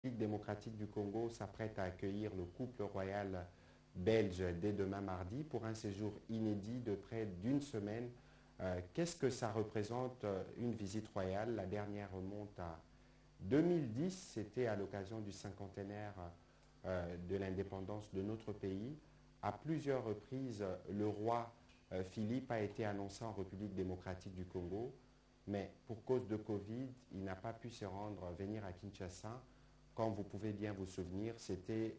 République démocratique du Congo s'apprête à accueillir le couple royal belge dès demain mardi pour un séjour inédit de près d'une semaine. Qu'est-ce que ça représente une visite royale? La dernière remonte à 2010, c'était à l'occasion du cinquantenaire de l'indépendance de notre pays. À plusieurs reprises, le roi Philippe a été annoncé en République démocratique du Congo, mais pour cause de Covid, il n'a pas pu se rendre, venir à Kinshasa. Comme vous pouvez bien vous souvenir, c'était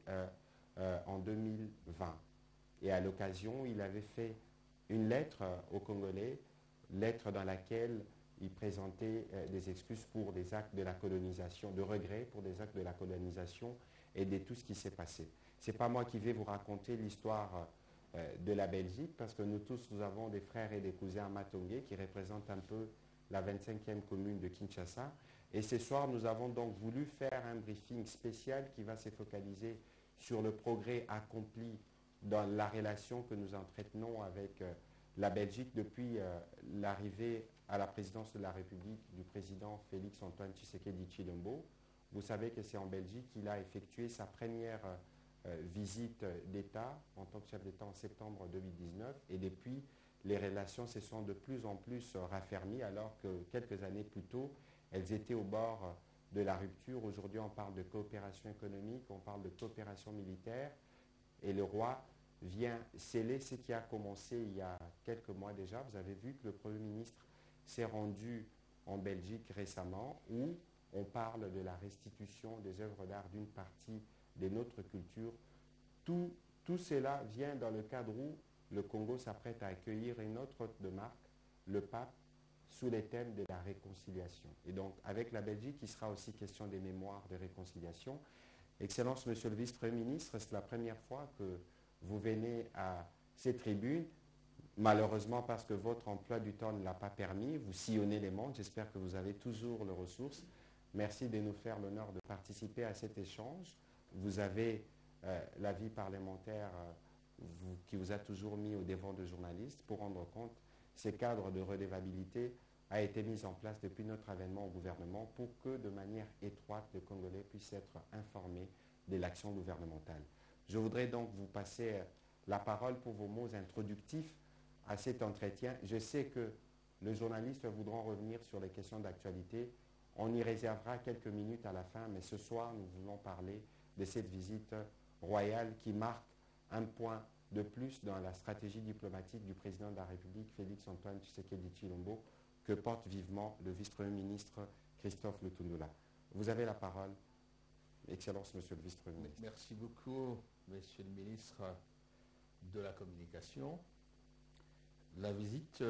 en 2020. Et à l'occasion, il avait fait une lettre aux Congolais, lettre dans laquelle il présentait des excuses pour des actes de la colonisation, de regret pour des actes de la colonisation et de tout ce qui s'est passé. Ce n'est pas moi qui vais vous raconter l'histoire de la Belgique, parce que nous tous, nous avons des frères et des cousins à Matongé qui représentent un peu la 25e commune de Kinshasa. Et ce soir, nous avons donc voulu faire un briefing spécial qui va se focaliser sur le progrès accompli dans la relation que nous entretenons avec la Belgique depuis l'arrivée à la présidence de la République du président Félix-Antoine Tshisekedi Tshilombo. Vous savez que c'est en Belgique qu'il a effectué sa première visite d'État en tant que chef d'État en septembre 2019. Et depuis, les relations se sont de plus en plus raffermies, alors que quelques années plus tôt, elles étaient au bord de la rupture. Aujourd'hui, on parle de coopération économique, on parle de coopération militaire. Et le roi vient sceller ce qui a commencé il y a quelques mois déjà. Vous avez vu que le Premier ministre s'est rendu en Belgique récemment, où on parle de la restitution des œuvres d'art d'une partie de notre culture. Tout cela vient dans le cadre où le Congo s'apprête à accueillir une autre hôte de marque, le pape, sous les thèmes de la réconciliation. Et donc, avec la Belgique, il sera aussi question des mémoires de réconciliation. Excellence, Monsieur le Vice-Premier ministre, c'est la première fois que vous venez à ces tribunes. Malheureusement, parce que votre emploi du temps ne l'a pas permis, vous sillonnez les mondes. J'espère que vous avez toujours les ressources. Merci de nous faire l'honneur de participer à cet échange. Vous avez la vie parlementaire qui vous a toujours mis au devant de journalistes pour rendre compte. Ces cadres de redevabilité a été mis en place depuis notre avènement au gouvernement pour que, de manière étroite, les Congolais puissent être informés de l'action gouvernementale. Je voudrais donc vous passer la parole pour vos mots introductifs à cet entretien. Je sais que les journalistes voudront revenir sur les questions d'actualité. On y réservera quelques minutes à la fin, mais ce soir, nous voulons parler de cette visite royale qui marque un point de plus dans la stratégie diplomatique du président de la République, Félix-Antoine Tshisekedi Tshilombo, que porte vivement le vice-premier ministre Christophe Lutundula. Vous avez la parole, Excellence, Monsieur le vice-premier ministre. Merci beaucoup, Monsieur le ministre de la Communication. La visite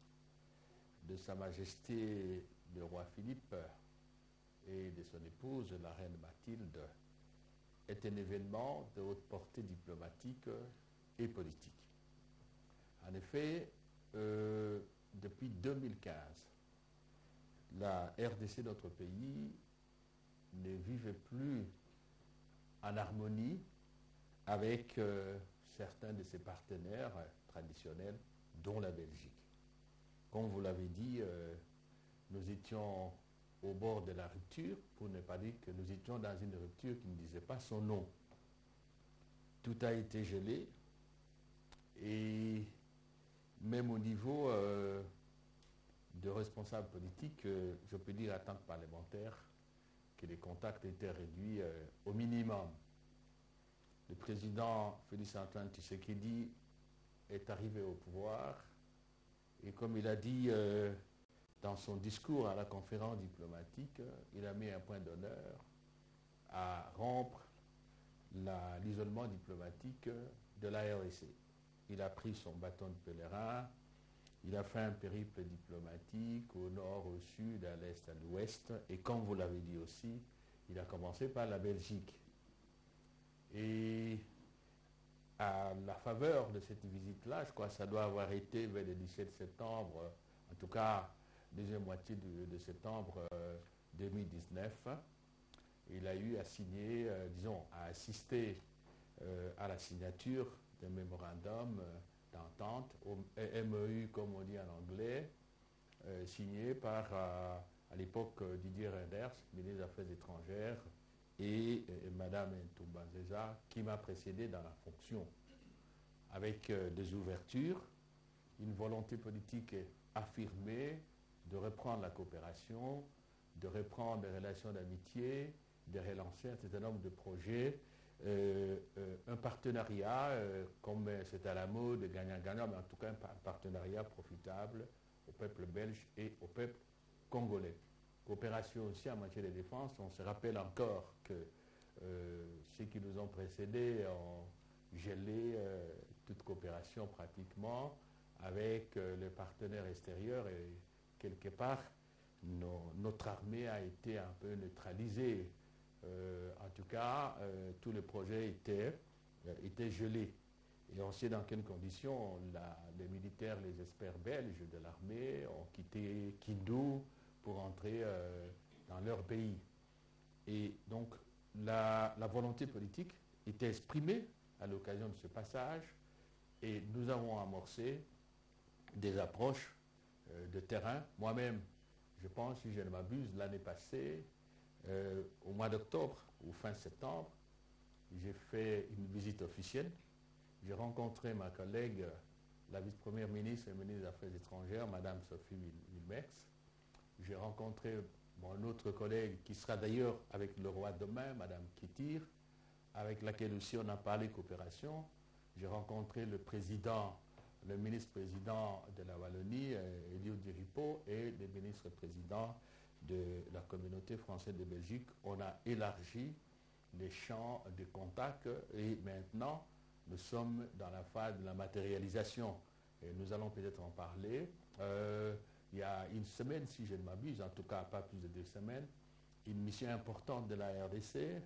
de Sa Majesté le roi Philippe et de son épouse, la reine Mathilde, est un événement de haute portée diplomatique et politique. En effet, depuis 2015, la RDC, notre pays, ne vivait plus en harmonie avec certains de ses partenaires traditionnels, dont la Belgique. Comme vous l'avez dit, nous étions au bord de la rupture, pour ne pas dire que nous étions dans une rupture qui ne disait pas son nom. Tout a été gelé, et même au niveau de responsables politiques, je peux dire en tant que parlementaire que les contacts étaient réduits au minimum. Le président Félix-Antoine Tshisekedi est arrivé au pouvoir, et comme il a dit dans son discours à la conférence diplomatique, il a mis un point d'honneur à rompre l'isolement diplomatique de la RDC. Il a pris son bâton de pèlerin, il a fait un périple diplomatique au nord, au sud, à l'est, à l'ouest, et comme vous l'avez dit aussi, il a commencé par la Belgique. Et à la faveur de cette visite-là, je crois que ça doit avoir été vers le 17 septembre, en tout cas, deuxième moitié de septembre 2019, il a eu à signer, à assister à la signature d'un mémorandum d'entente, au MEU comme on dit en anglais, signé par, à l'époque, Didier Reynders, ministre des Affaires étrangères, et Madame Ntumbanzeza, qui m'a précédé dans la fonction, avec des ouvertures, une volonté politique affirmée de reprendre la coopération, de reprendre des relations d'amitié, de relancer un certain nombre de projets, un partenariat, comme c'est à la mode, gagnant-gagnant, mais en tout cas un partenariat profitable au peuple belge et au peuple congolais. Coopération aussi en matière de défense. On se rappelle encore que ceux qui nous ont précédés ont gelé toute coopération pratiquement avec les partenaires extérieurs et quelque part notre armée a été un peu neutralisée. En tout cas, tous les projets étaient gelés. Et on sait dans quelles conditions les militaires, les experts belges de l'armée ont quitté Kindu pour entrer dans leur pays. Et donc, la volonté politique était exprimée à l'occasion de ce passage et nous avons amorcé des approches de terrain. Moi-même, je pense, si je ne m'abuse, l'année passée, au mois d'octobre ou fin septembre, j'ai fait une visite officielle. J'ai rencontré ma collègue, la vice-première ministre et ministre des Affaires étrangères, Madame Sophie Wilmex. J'ai rencontré mon autre collègue qui sera d'ailleurs avec le roi demain, Madame Kitir, avec laquelle aussi on a parlé coopération. J'ai rencontré le ministre-président de la Wallonie, Elio Di Rupo, et le ministre-président de la communauté française de Belgique. On a élargi les champs de contact et maintenant nous sommes dans la phase de la matérialisation. Et nous allons peut-être en parler. Il y a une semaine, si je ne m'abuse, en tout cas pas plus de 2 semaines, une mission importante de la RDC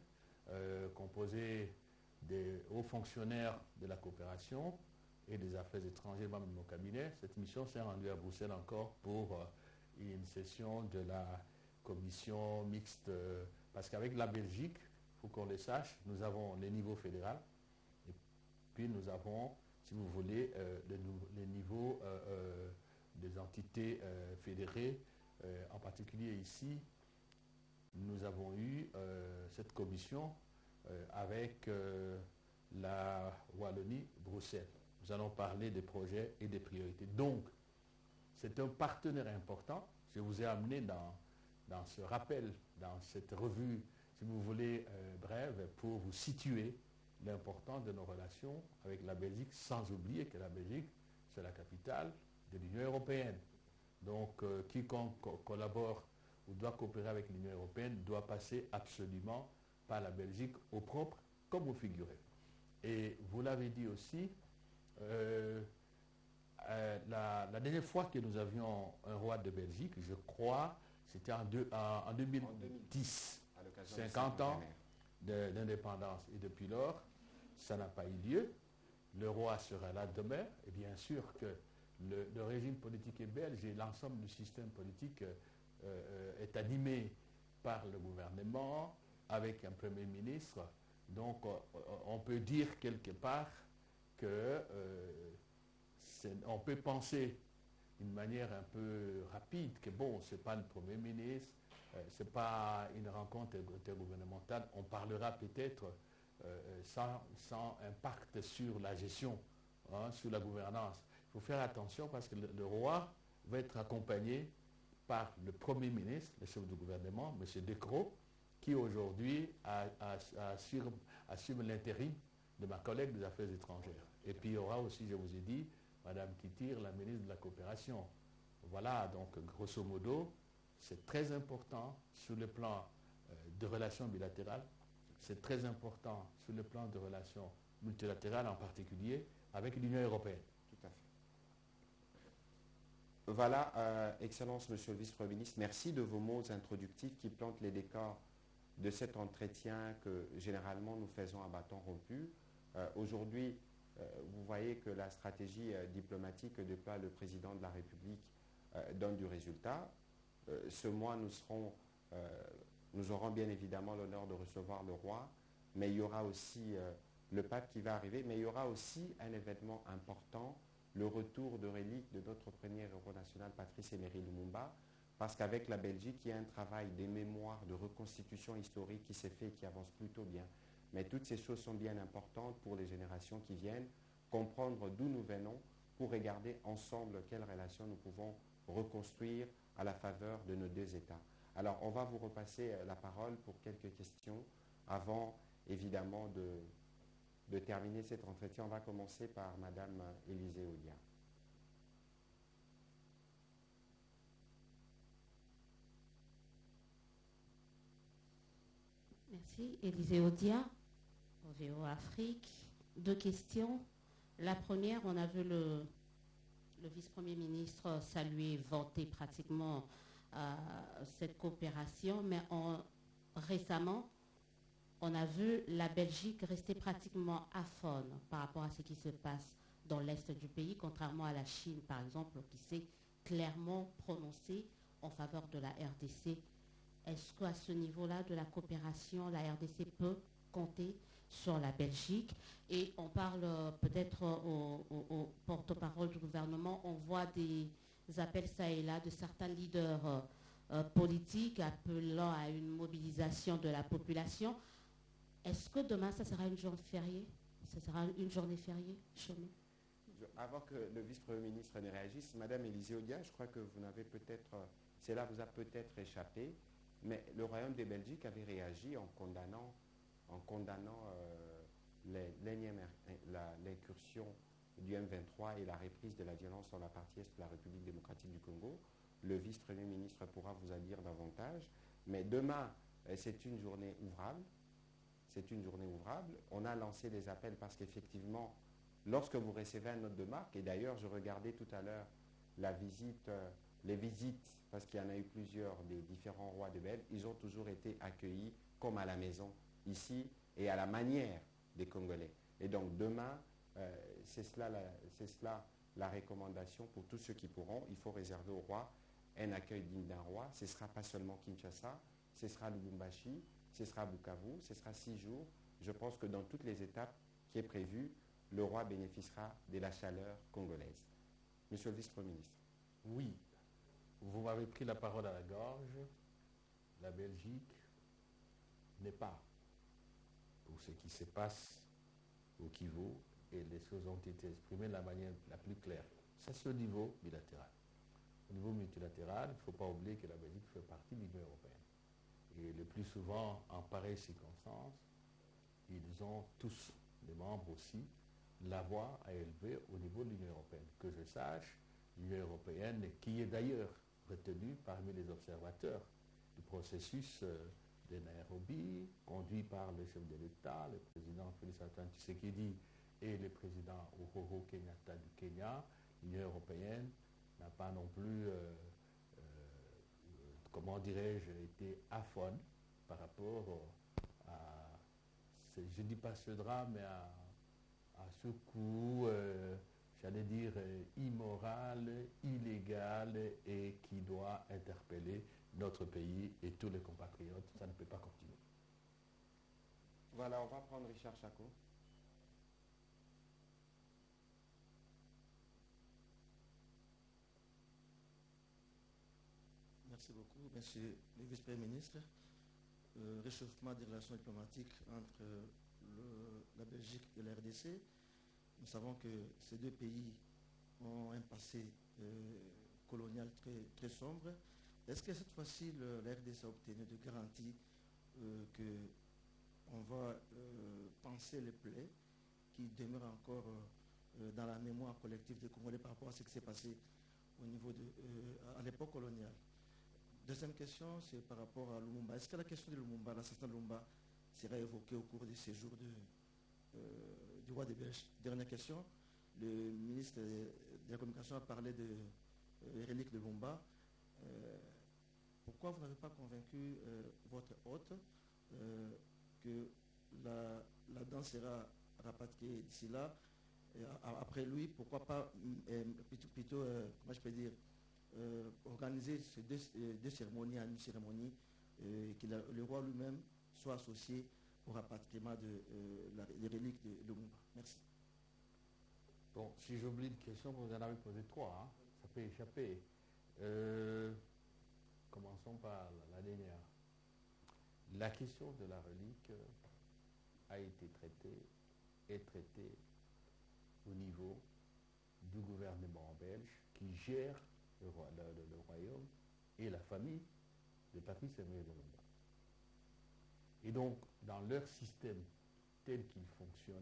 composée des hauts fonctionnaires de la coopération et des affaires étrangères, membres de mon cabinet. Cette mission s'est rendue à Bruxelles encore pour une session de la commission mixte, parce qu'avec la Belgique, il faut qu'on le sache, nous avons les niveaux fédéral et puis nous avons, si vous voulez, les niveaux des entités fédérées. En particulier ici, nous avons eu cette commission avec la Wallonie-Bruxelles. Nous allons parler des projets et des priorités. Donc, c'est un partenaire important. Je vous ai amené dans ce rappel, dans cette revue, si vous voulez, brève, pour vous situer l'importance de nos relations avec la Belgique, sans oublier que la Belgique, c'est la capitale de l'Union européenne. Donc, quiconque collabore ou doit coopérer avec l'Union européenne doit passer absolument par la Belgique au propre comme au figuré. Et vous l'avez dit aussi, la dernière fois que nous avions un roi de Belgique, je crois, c'était en 2010, 50 ans d'indépendance. Et depuis lors, ça n'a pas eu lieu. Le roi sera là demain. Et bien sûr que le régime politique est belge et l'ensemble du système politique est animé par le gouvernement, avec un Premier ministre. Donc, on peut dire quelque part que on peut penser d'une manière un peu rapide que bon, ce n'est pas le Premier ministre, ce n'est pas une rencontre intergouvernementale, on parlera peut-être sans impact sur la gestion, sur la gouvernance. Il faut faire attention parce que le roi va être accompagné par le Premier ministre, le chef du gouvernement, M. Decroix, qui aujourd'hui assume l'intérim de ma collègue des Affaires étrangères. Et puis il y aura aussi, je vous ai dit, Mme Kitir, la ministre de la Coopération. Voilà, donc grosso modo, c'est très important sur le plan de relations bilatérales, c'est très important sur le plan de relations multilatérales, en particulier avec l'Union européenne. Tout à fait. Voilà, Excellence, Monsieur le Vice-Premier ministre, merci de vos mots introductifs qui plantent les décors de cet entretien que généralement nous faisons à bâton rompu. Aujourd'hui, vous voyez que la stratégie diplomatique que déploie le président de la République donne du résultat. Ce mois, nous aurons bien évidemment l'honneur de recevoir le roi, mais il y aura aussi le pape qui va arriver, mais il y aura aussi un événement important, le retour de reliques de notre premier héros national, Patrice Emery Lumumba. parce qu'avec la Belgique, il y a un travail des mémoires, de reconstitution historique qui s'est fait et qui avance plutôt bien. Mais toutes ces choses sont bien importantes pour les générations qui viennent, comprendre d'où nous venons pour regarder ensemble quelles relations nous pouvons reconstruire à la faveur de nos deux États. Alors, on va vous repasser la parole pour quelques questions avant, évidemment, de terminer cet entretien. On va commencer par Madame Élisée Odia. Merci. Élisée Odia, OVO Afrique. Deux questions. La première, on a vu le vice-premier ministre saluer, vanter pratiquement cette coopération, mais récemment, on a vu la Belgique rester pratiquement aphone par rapport à ce qui se passe dans l'est du pays, contrairement à la Chine, par exemple, qui s'est clairement prononcée en faveur de la RDC. Est-ce qu'à ce niveau-là de la coopération, la RDC peut compter sur la Belgique? Et on parle peut-être au porte-parole du gouvernement, on voit des appels ça et là de certains leaders politiques appelant à une mobilisation de la population. Est-ce que demain, ça sera une journée fériée? Ça sera une journée fériée chez nous? Avant que le vice-premier ministre ne réagisse, Madame Élisée Odia, je crois que vous n'avez peut-être, cela vous a peut-être échappé, mais le Royaume de Belgique avait réagi en condamnant l'incursion du M23 et la reprise de la violence dans la partie est de la République démocratique du Congo. Le vice-premier ministre pourra vous en dire davantage, mais demain, c'est une journée ouvrable. C'est une journée ouvrable. On a lancé des appels parce qu'effectivement, lorsque vous recevez un note de marque, et d'ailleurs, je regardais tout à l'heure les visites, parce qu'il y en a eu plusieurs des différents rois de Belgique, ils ont toujours été accueillis comme à la maison, ici, et à la manière des Congolais. Et donc demain, c'est cela la recommandation pour tous ceux qui pourront. Il faut réserver au roi un accueil digne d'un roi. Ce ne sera pas seulement Kinshasa, ce sera Lubumbashi, ce sera Bukavu, ce sera 6 jours. Je pense que dans toutes les étapes qui est prévues, le roi bénéficiera de la chaleur congolaise. Monsieur le vice-premier ministre. Oui, vous m'avez pris la parole à la gorge. La Belgique n'est pas pour ce qui se passe au Kivu, et les choses ont été exprimées de la manière la plus claire. C'est au niveau bilatéral. Au niveau multilatéral, il ne faut pas oublier que la Belgique fait partie de l'Union européenne. Et le plus souvent, en pareilles circonstances, ils ont tous, les membres aussi, la voix à élever au niveau de l'Union européenne. Que je sache, l'Union européenne, qui est d'ailleurs retenue parmi les observateurs du processus de Nairobi, conduit par le chef de l'État, le président Félix Antoine Tshisekedi et le président Uhuru Kenyatta du Kenya, l'Union européenne n'a pas non plus, comment dirais-je, été aphone par rapport à, je ne dis pas ce drame, mais à ce coup, j'allais dire, immoral, illégal, et qui doit interpeller notre pays et tous les compatriotes. Ça ne peut pas continuer. Voilà, on va prendre Richard Chako. Merci beaucoup, monsieur le vice-premier ministre. Réchauffement des relations diplomatiques entre la Belgique et la RDC. Nous savons que ces deux pays ont un passé colonial très sombre. Est-ce que cette fois-ci, la RDC a obtenu de garanties qu'on va penser les plaies qui demeurent encore dans la mémoire collective des Congolais par rapport à ce qui s'est passé au niveau à l'époque coloniale? Deuxième question, c'est par rapport à Lumumba. Est-ce que la question de Lumumba, l'assassinat de Lumumba, sera évoquée au cours du séjour du roi des Belges? Dernière question, le ministre de la Communication a parlé de reliques de Lumumba. Pourquoi vous n'avez pas convaincu votre hôte que la danse sera rapatriée d'ici là? Après lui, pourquoi pas plutôt comment je peux dire, organiser ces deux cérémonies en une cérémonie, que le roi lui-même soit associé au rapatriement des reliques de Lumumba. Merci. Bon, si j'oublie une question, vous en avez posé 3, hein, ça peut échapper. commençons par la dernière. La question de la relique a été traitée et traitée au niveau du gouvernement belge qui gère le royaume et la famille de Patrice Emery Lumumba. Et donc, dans leur système tel qu'il fonctionne,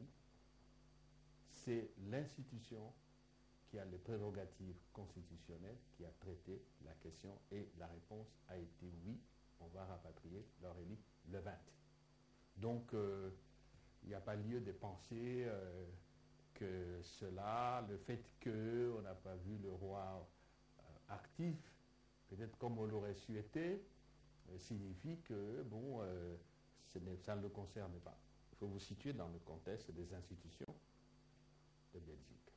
c'est l'institution qui a les prérogatives constitutionnelles qui a traité la question et la réponse a été oui, on va rapatrier leur relique le 20. Donc, il n'y a pas lieu de penser que cela, le fait qu'on n'a pas vu le roi actif, peut-être comme on l'aurait souhaité, signifie que, bon, ça ne le concerne pas. Il faut vous situer dans le contexte des institutions de Belgique.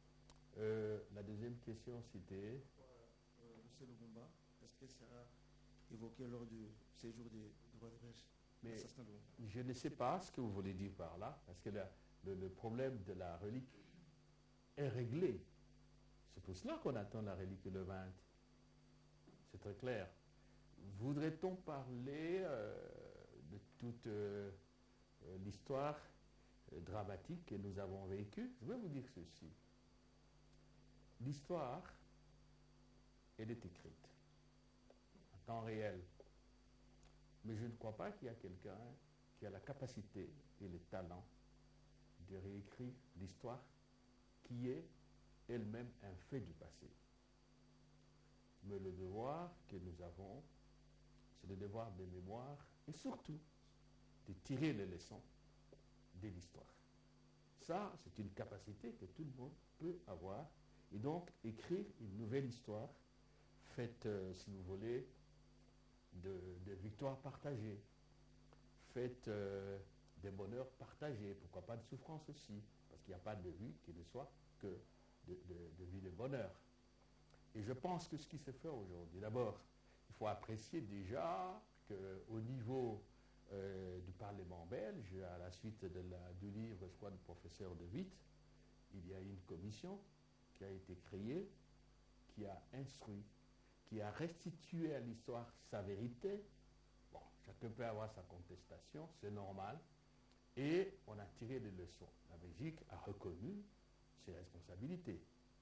La deuxième question, c'était... Monsieur Lumumba, est-ce que ça a évoqué lors du séjour du roi de Belge? Mais je ne sais pas ce que vous voulez dire par là, parce que le problème de la relique est réglé. C'est pour cela qu'on attend la relique le 20. C'est très clair. Voudrait-on parler de toute l'histoire dramatique que nous avons vécue? Je vais vous dire ceci. L'histoire, elle est écrite en temps réel. Mais je ne crois pas qu'il y a quelqu'un qui a la capacité et le talent de réécrire l'histoire qui est elle-même un fait du passé. Mais le devoir que nous avons, c'est le devoir de mémoire et surtout de tirer les leçons de l'histoire. Ça, c'est une capacité que tout le monde peut avoir et donc écrire une nouvelle histoire faite, si vous voulez, de victoires partagées, faite de bonheur partagé, pourquoi pas de souffrance aussi, parce qu'il n'y a pas de vie qui ne soit que de vie de bonheur. Et je pense que ce qui se fait aujourd'hui, d'abord, il faut apprécier déjà qu'au niveau du Parlement belge, à la suite du livre, je crois, du professeur De Witt, il y a une commission qui a été créée, qui a instruit, qui a restitué à l'histoire sa vérité. Bon, chacun peut avoir sa contestation, c'est normal. Et on a tiré des leçons. La Belgique a reconnu ses responsabilités.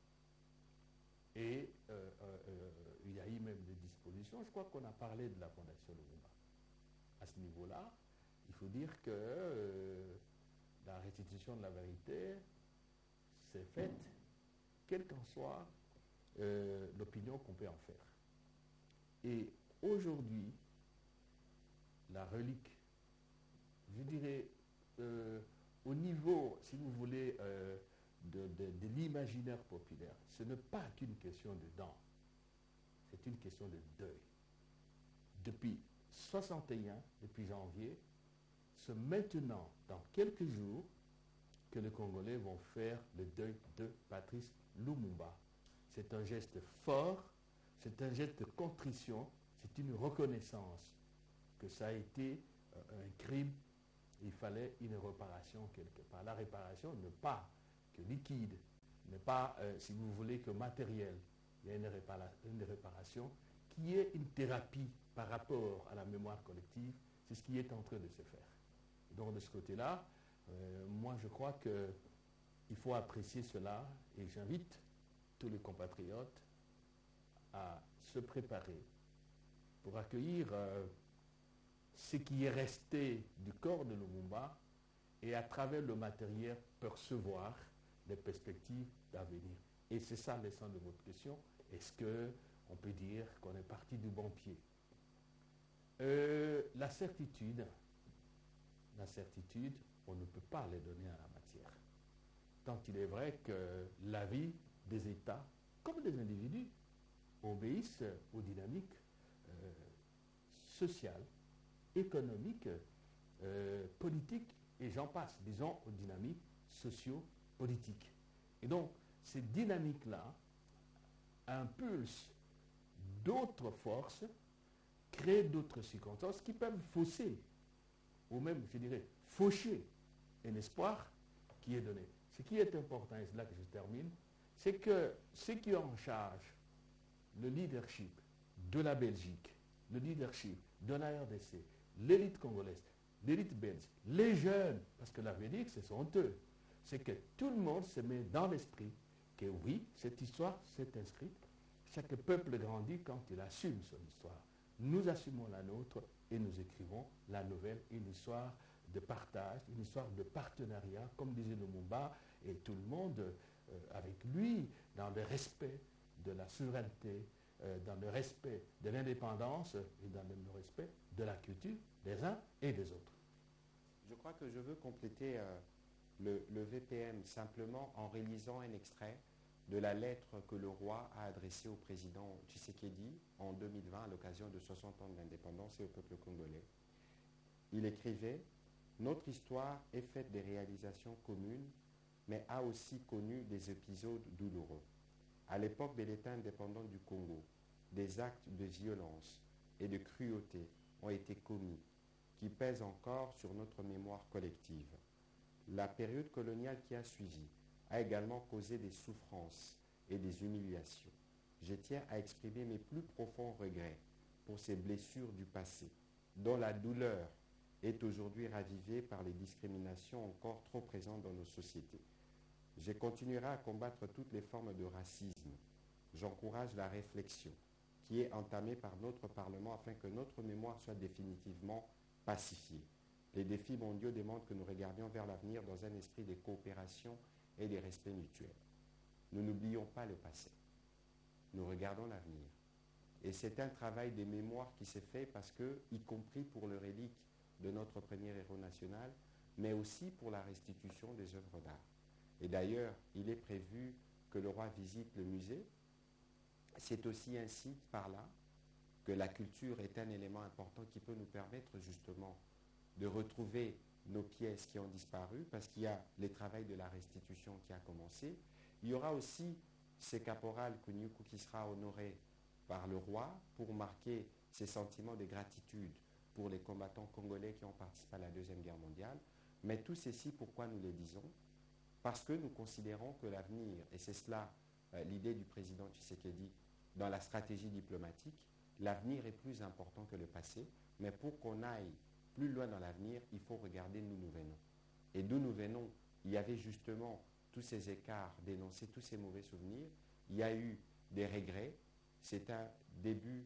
Et il y a eu même des dispositions. Je crois qu'on a parlé de la Fondation Lumumba. À ce niveau-là, il faut dire que la restitution de la vérité s'est faite, quelle qu'en soit l'opinion qu'on peut en faire. Et aujourd'hui, la relique, je dirais, au niveau, si vous voulez, de l'imaginaire populaire, ce n'est pas qu'une question de dents, c'est une question de deuil. Depuis 61, depuis janvier, c'est maintenant, dans quelques jours, que les Congolais vont faire le deuil de Patrice Lumumba. C'est un geste fort, c'est un geste de contrition, c'est une reconnaissance que ça a été un crime. Il fallait une réparation quelque part. La réparation n'est pas que liquide, n'est pas, si vous voulez, que matérielle. Il y a une réparation qui est une thérapie par rapport à la mémoire collective. C'est ce qui est en train de se faire. Donc de ce côté-là, moi je crois qu'il faut apprécier cela et j'invite tous les compatriotes à se préparer pour accueillir ce qui est resté du corps de Lumumba et à travers le matériel percevoir les perspectives d'avenir. Et c'est ça le sens de votre question. Est-ce qu'on peut dire qu'on est parti du bon pied? La certitude, on ne peut pas les donner à la matière. Tant il est vrai que la vie des États, comme des individus, obéissent aux dynamiques sociales, économiques, politiques, et j'en passe, disons, aux dynamiques socio-politiques. Et donc, ces dynamiques-là impulsent d'autres forces, créent d'autres circonstances qui peuvent fausser, ou même, je dirais, faucher un espoir qui est donné. Ce qui est important, et c'est là que je termine, c'est que ceux qui ont en charge le leadership de la Belgique le leadership de la RDC, l'élite congolaise, l'élite belge, les jeunes, parce que la vérité, ce sont eux. C'est que tout le monde se met dans l'esprit que oui, cette histoire s'est inscrite. Chaque peuple grandit quand il assume son histoire. Nous assumons la nôtre et nous écrivons la nouvelle, une histoire de partage, une histoire de partenariat, comme disait Lumumba, et tout le monde avec lui, dans le respect de la souveraineté, dans le respect de l'indépendance et dans le respect de la culture des uns et des autres. Je crois que je veux compléter le VPM simplement en réalisant un extrait de la lettre que le roi a adressée au président Tshisekedi en 2020 à l'occasion de 60 ans de l'indépendance et au peuple congolais. Il écrivait « Notre histoire est faite des réalisations communes, mais a aussi connu des épisodes douloureux. À l'époque de l'État indépendant du Congo, des actes de violence et de cruauté ont été commis, qui pèsent encore sur notre mémoire collective. La période coloniale qui a suivi a également causé des souffrances et des humiliations. Je tiens à exprimer mes plus profonds regrets pour ces blessures du passé, dont la douleur est aujourd'hui ravivée par les discriminations encore trop présentes dans nos sociétés. Je continuerai à combattre toutes les formes de racisme. J'encourage la réflexion qui est entamée par notre Parlement afin que notre mémoire soit définitivement pacifiée. Les défis mondiaux demandent que nous regardions vers l'avenir dans un esprit de coopération et de respect mutuel. Nous n'oublions pas le passé. Nous regardons l'avenir. Et c'est un travail de mémoire qui s'est fait parce que, y compris pour le relique de notre premier héros national, mais aussi pour la restitution des œuvres d'art. Et d'ailleurs, il est prévu que le roi visite le musée. C'est aussi ainsi, par là, que la culture est un élément important qui peut nous permettre justement de retrouver nos pièces qui ont disparu, parce qu'il y a le travail de la restitution qui a commencé. Il y aura aussi ce caporal Kunyuku qui sera honoré par le roi pour marquer ses sentiments de gratitude pour les combattants congolais qui ont participé à la Deuxième Guerre mondiale. Mais tout ceci, pourquoi nous le disons? Parce que nous considérons que l'avenir, et c'est cela l'idée du président Tshisekedi dans la stratégie diplomatique, l'avenir est plus important que le passé, mais pour qu'on aille plus loin dans l'avenir, il faut regarder d'où nous venons. Et d'où nous venons, il y avait justement tous ces écarts dénoncés, tous ces mauvais souvenirs. Il y a eu des regrets. C'est un début,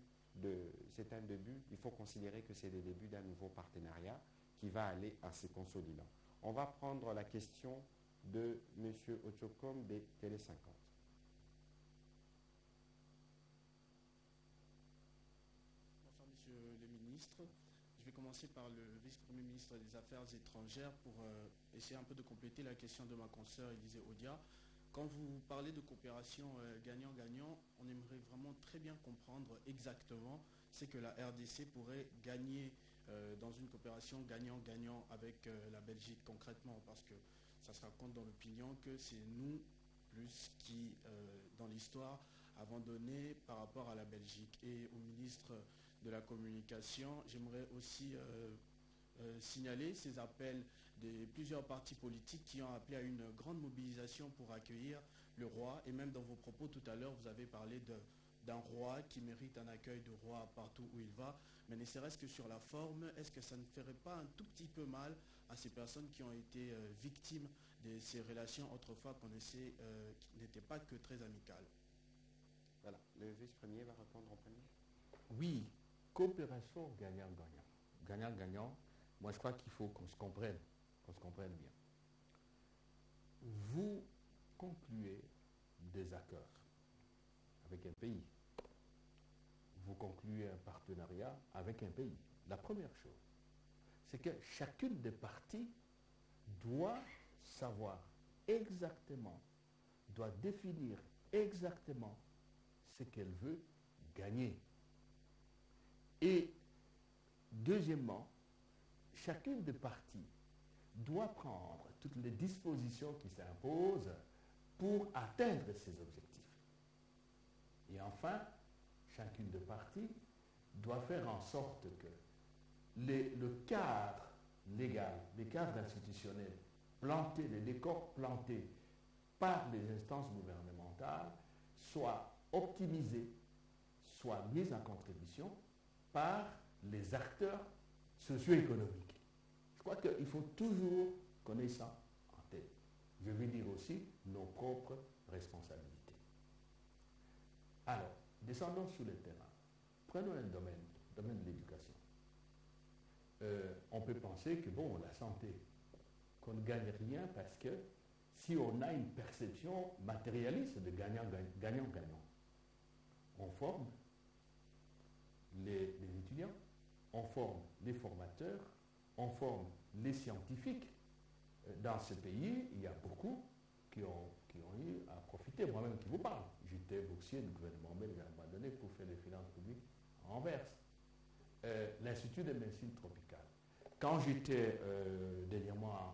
il faut considérer que c'est le début d'un nouveau partenariat qui va aller à se consolidant. On va prendre la question de M. Ochokom de Télé 50. Bonsoir, Monsieur le Ministre. Je vais commencer par le vice-premier ministre des Affaires étrangères pour essayer un peu de compléter la question de ma consoeur Élisée Odia. Quand vous parlez de coopération gagnant-gagnant, on aimerait vraiment très bien comprendre exactement ce que la RDC pourrait gagner dans une coopération gagnant-gagnant avec la Belgique concrètement, parce que ça se raconte dans l'opinion que c'est nous plus qui, dans l'histoire, avons donné par rapport à la Belgique. Et au ministre de la Communication, j'aimerais aussi signaler ces appels de plusieurs partis politiques qui ont appelé à une grande mobilisation pour accueillir le roi. Et même dans vos propos tout à l'heure, vous avez parlé d'un roi qui mérite un accueil de roi partout où il va. Mais ne serait-ce que sur la forme, est-ce que ça ne ferait pas un tout petit peu mal à ces personnes qui ont été victimes de ces relations autrefois qu'on essaie, qui n'étaient pas que très amicales? Voilà, le vice-premier va répondre en premier. Oui, coopération gagnant-gagnant. Gagnant-gagnant, moi je crois qu'il faut qu'on se comprenne bien. Vous concluez des accords avec un pays. Vous concluez un partenariat avec un pays. La première chose, c'est que chacune des parties doit savoir exactement, doit définir exactement ce qu'elle veut gagner. Et deuxièmement, chacune des parties doit prendre toutes les dispositions qui s'imposent pour atteindre ces objectifs. Et enfin, chacune des parties doit faire en sorte que le cadre légal, les cadres institutionnels plantés, les décors plantés par les instances gouvernementales soient optimisés, soient mis en contribution par les acteurs socio-économiques. Je crois qu'il faut toujours connaître ça en tête. Je vais dire aussi nos propres responsabilités. Alors, descendons sur le terrain. Prenons un domaine de l'éducation. On peut penser que, bon, la santé, qu'on ne gagne rien parce que si on a une perception matérialiste de gagnant-gagnant, on forme les étudiants, on forme les formateurs, on forme les scientifiques. Dans ce pays, il y a beaucoup qui ont eu à profiter. Moi-même qui vous parle, j'étais boursier du gouvernement belge à un moment donné pour faire des finances publiques à Anvers. L'Institut de médecine tropicale. Quand j'étais dernièrement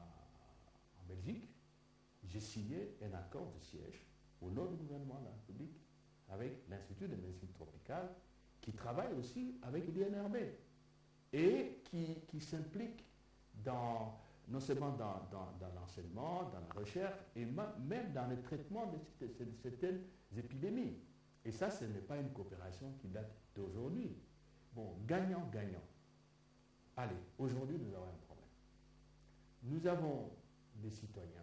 en Belgique, j'ai signé un accord de siège au nom du gouvernement de la République avec l'Institut de médecine tropicale qui travaille aussi avec l'INRB et qui s'implique non seulement dans l'enseignement, dans la recherche et même dans le traitement de certaines épidémies. Et ça, ce n'est pas une coopération qui date d'aujourd'hui. Bon, gagnant-gagnant. Allez, aujourd'hui, nous avons un problème. Nous avons des citoyens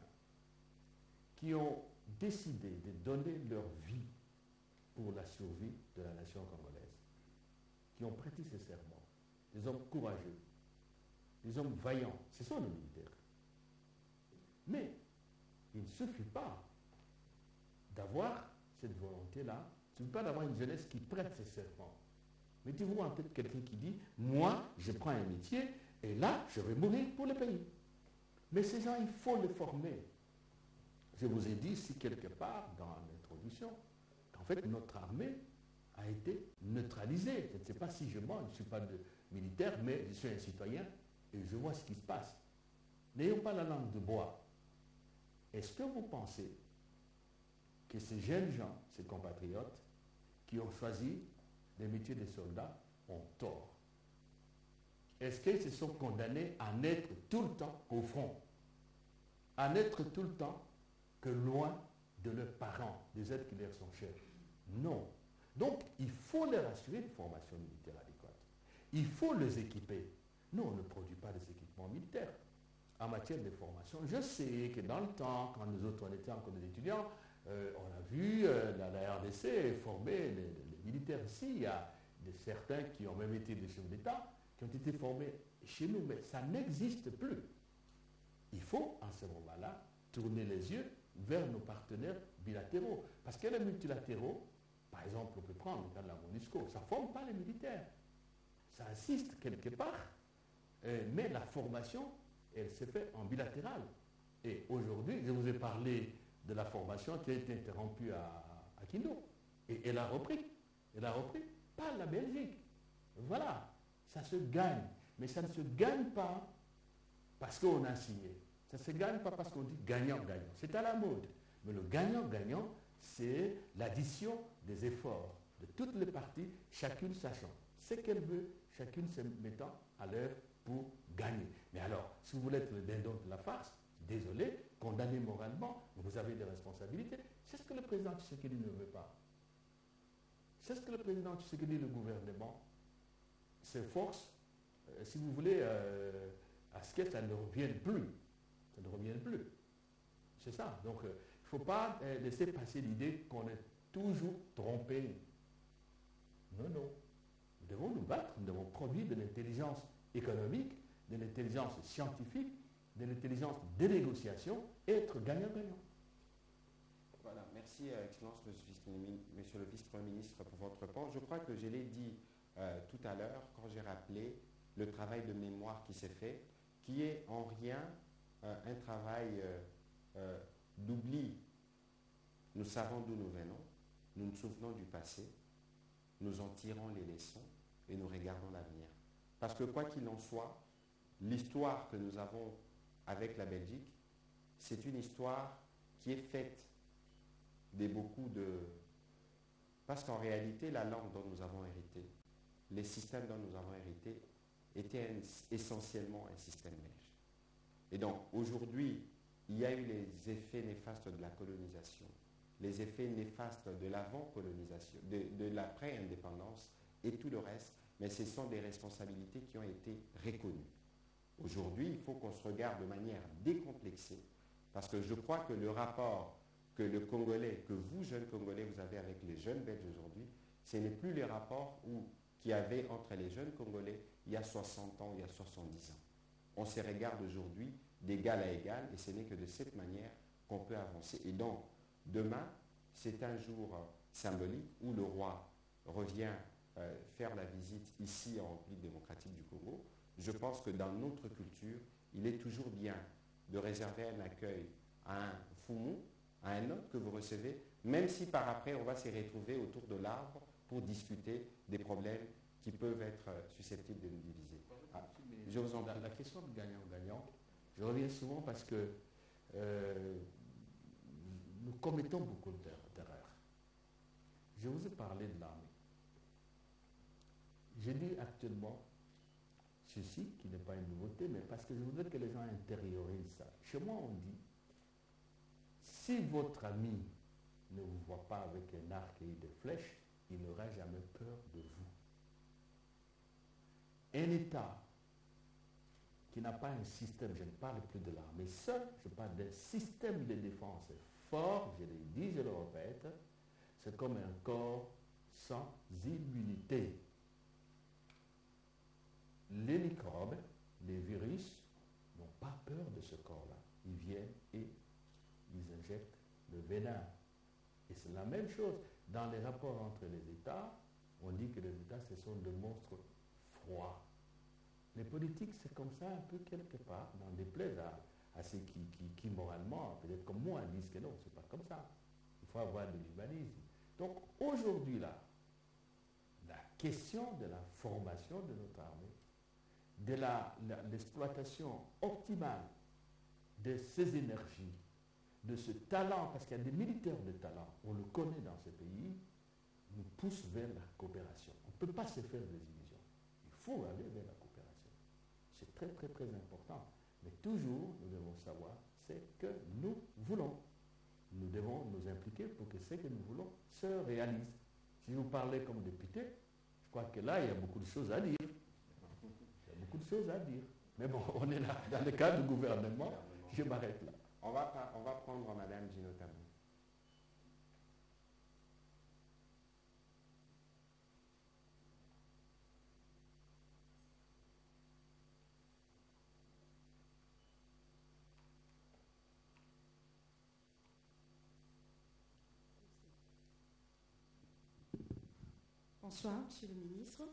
qui ont décidé de donner leur vie pour la survie de la nation congolaise, qui ont prêté ce serment, des hommes courageux, des hommes vaillants, ce sont les militaires. Mais il ne suffit pas d'avoir cette volonté-là, il ne suffit pas d'avoir une jeunesse qui prête ce serment. Mettez-vous en tête quelqu'un qui dit « Moi, je prends un métier et là, je vais mourir pour le pays. » Mais ces gens, il faut les former. Je vous ai dit ici quelque part dans l'introduction qu'en fait, notre armée a été neutralisée. Je ne sais pas si je mens, je ne suis pas militaire, mais je suis un citoyen et je vois ce qui se passe. N'ayons pas la langue de bois. Est-ce que vous pensez que ces jeunes gens, ces compatriotes, qui ont choisi les métiers des soldats, ont tort? Est-ce qu'ils se sont condamnés à n'être tout le temps au front, à n'être tout le temps que loin de leurs parents, des êtres qui leur sont chers? Non. Donc, il faut leur assurer une formation militaire adéquate. Il faut les équiper. Nous, on ne produit pas des équipements militaires. En matière de formation, je sais que dans le temps, quand nous autres on étions encore des étudiants, on a vu la RDC former les militaires ici. Il y a certains qui ont même été des chefs d'État, qui ont été formés chez nous, mais ça n'existe plus. Il faut, en ce moment-là, tourner les yeux vers nos partenaires bilatéraux. Parce que les multilatéraux, par exemple, on peut prendre le cas de la MONUSCO, ça ne forme pas les militaires. Ça assiste quelque part, mais la formation, elle s'est faite en bilatéral. Et aujourd'hui, je vous ai parlé de la formation qui a été interrompue à Kindo. Et elle a repris. Elle a repris par la Belgique. Voilà, ça se gagne. Mais ça ne se gagne pas parce qu'on a signé. Ça ne se gagne pas parce qu'on dit gagnant-gagnant. C'est à la mode. Mais le gagnant-gagnant, c'est l'addition des efforts de toutes les parties, chacune sachant ce qu'elle veut, chacune se mettant à l'œuvre pour gagner. Mais alors, si vous voulez être le dindon de la farce, désolé, condamné moralement, vous avez des responsabilités. C'est ce que le président Tshisekedi ne veut pas. C'est ce que le président Tshisekedi, le gouvernement, s'efforce, si vous voulez, à ce que ça ne revienne plus. Ça ne revienne plus. C'est ça. Donc, il ne faut pas laisser passer l'idée qu'on est toujours trompé. Non, non. Nous devons nous battre, nous devons produire de l'intelligence économique, de l'intelligence scientifique, de l'intelligence de négociation et être gagnant-gagnant. Voilà, merci Excellence, Monsieur le Vice-Premier ministre, pour votre réponse. Je crois que je l'ai dit tout à l'heure quand j'ai rappelé le travail de mémoire qui s'est fait, qui est en rien un travail d'oubli. Nous savons d'où nous venons, nous nous souvenons du passé, nous en tirons les leçons et nous regardons l'avenir. Parce que quoi qu'il en soit, l'histoire que nous avons avec la Belgique, c'est une histoire qui est faite de beaucoup de... Parce qu'en réalité, la langue dont nous avons hérité, les systèmes dont nous avons hérité, étaient essentiellement un système belge. Et donc, aujourd'hui, il y a eu les effets néfastes de la colonisation, les effets néfastes de l'avant-colonisation, de l'après-indépendance et tout le reste. mais ce sont des responsabilités qui ont été reconnues. Aujourd'hui, il faut qu'on se regarde de manière décomplexée, parce que je crois que le rapport que le Congolais, que vous, jeunes Congolais, vous avez avec les jeunes Belges aujourd'hui, ce n'est plus les rapports qu'il y avait entre les jeunes Congolais il y a 60 ans, il y a 70 ans. On se regarde aujourd'hui d'égal à égal, et ce n'est que de cette manière qu'on peut avancer. Et donc, demain, c'est un jour symbolique où le roi revient faire la visite ici en République démocratique du Congo. Je pense que dans notre culture, il est toujours bien de réserver un accueil à un fumu, à un hôte que vous recevez, même si par après on va se retrouver autour de l'arbre pour discuter des problèmes qui peuvent être susceptibles de nous diviser. Je vous en prie. La question de gagnant-gagnant, je reviens souvent parce que nous commettons beaucoup d'erreurs. Je vous ai parlé de l'armée. Je dis actuellement ceci, qui n'est pas une nouveauté, mais parce que je voudrais que les gens intériorisent ça. Chez moi, on dit, si votre ami ne vous voit pas avec un arc et des flèches, il n'aura jamais peur de vous. Un État qui n'a pas un système, je ne parle plus de l'armée seule, je parle d'un système de défense fort, je l'ai dit, je le répète, c'est comme un corps sans immunité. Les microbes, les virus n'ont pas peur de ce corps-là. Ils viennent et ils injectent le venin. Et c'est la même chose. Dans les rapports entre les États, on dit que les États, ce sont des monstres froids. Les politiques, c'est comme ça un peu quelque part, dans des plaies à ceux qui moralement, peut-être comme moi, disent que non, c'est pas comme ça. Il faut avoir de l'humanisme. Donc aujourd'hui, là, la question de la formation de notre armée, de l'exploitation optimale de ces énergies, de ce talent, parce qu'il y a des militaires de talent, on le connaît dans ce pays, nous pousse vers la coopération. On ne peut pas se faire des illusions. Il faut aller vers la coopération. C'est très, très, très important. Mais toujours, nous devons savoir ce que nous voulons. Nous devons nous impliquer pour que ce que nous voulons se réalise. Si vous parlez comme député, je crois que là, il y a beaucoup de choses à dire. Il y a beaucoup de choses à dire. Mais bon, on est là. Dans le cadre du gouvernement, je m'arrête là. On va prendre Mme Ginotamo. Bonsoir, Monsieur le ministre.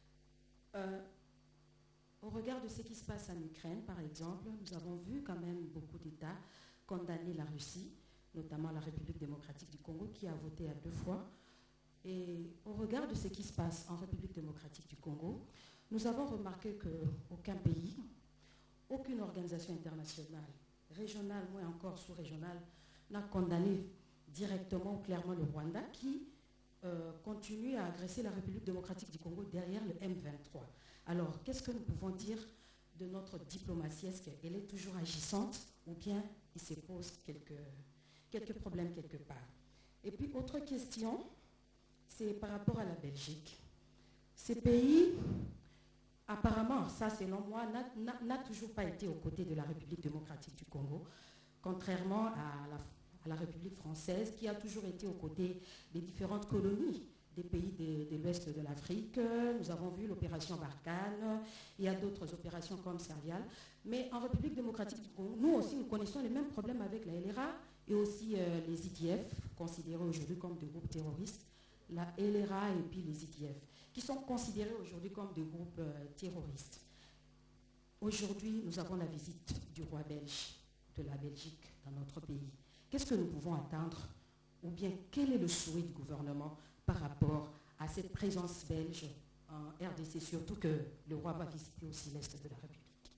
Au regard de ce qui se passe en Ukraine, par exemple, nous avons vu quand même beaucoup d'États condamner la Russie, notamment la République démocratique du Congo, qui a voté à 2 fois. Et au regard de ce qui se passe en République démocratique du Congo, nous avons remarqué qu'aucun pays, aucune organisation internationale, régionale, moins encore sous-régionale, n'a condamné directement ou clairement le Rwanda, qui continue à agresser la République démocratique du Congo derrière le M23. Alors, qu'est-ce que nous pouvons dire de notre diplomatie? Est-ce qu'elle est toujours agissante ou bien il se pose quelques problèmes quelque part? Et puis, autre question, c'est par rapport à la Belgique. Ces pays, apparemment, ça selon moi, n'a toujours pas été aux côtés de la République démocratique du Congo, contrairement à la République française, qui a toujours été aux côtés des différentes colonies des pays de l'ouest de l'Afrique. Nous avons vu l'opération Barkhane, il y a d'autres opérations comme Servial. Mais en République démocratique du Congo, nous aussi, nous connaissons les mêmes problèmes avec la LRA et aussi les IDF, considérés aujourd'hui comme des groupes terroristes. La LRA et puis les IDF, qui sont considérés aujourd'hui comme des groupes terroristes. Aujourd'hui, nous avons la visite du roi belge, de la Belgique, dans notre pays. Qu'est-ce que nous pouvons attendre, ou bien quel est le souhait du gouvernement par rapport à cette présence belge en RDC, surtout que le roi va visiter aussi l'Est de la République?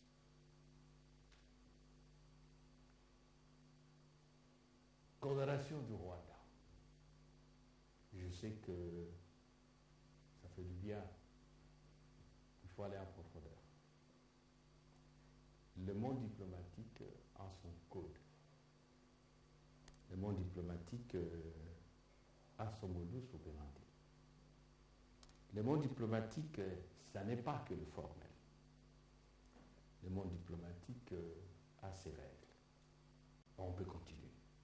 Condamnation du Rwanda. Je sais que ça fait du bien. Il faut aller en profondeur. Le monde diplomatique a son code. Le monde diplomatique a son modus operandi. Le monde diplomatique, ça n'est pas que le formel. Le monde diplomatique a ses règles. On peut continuer.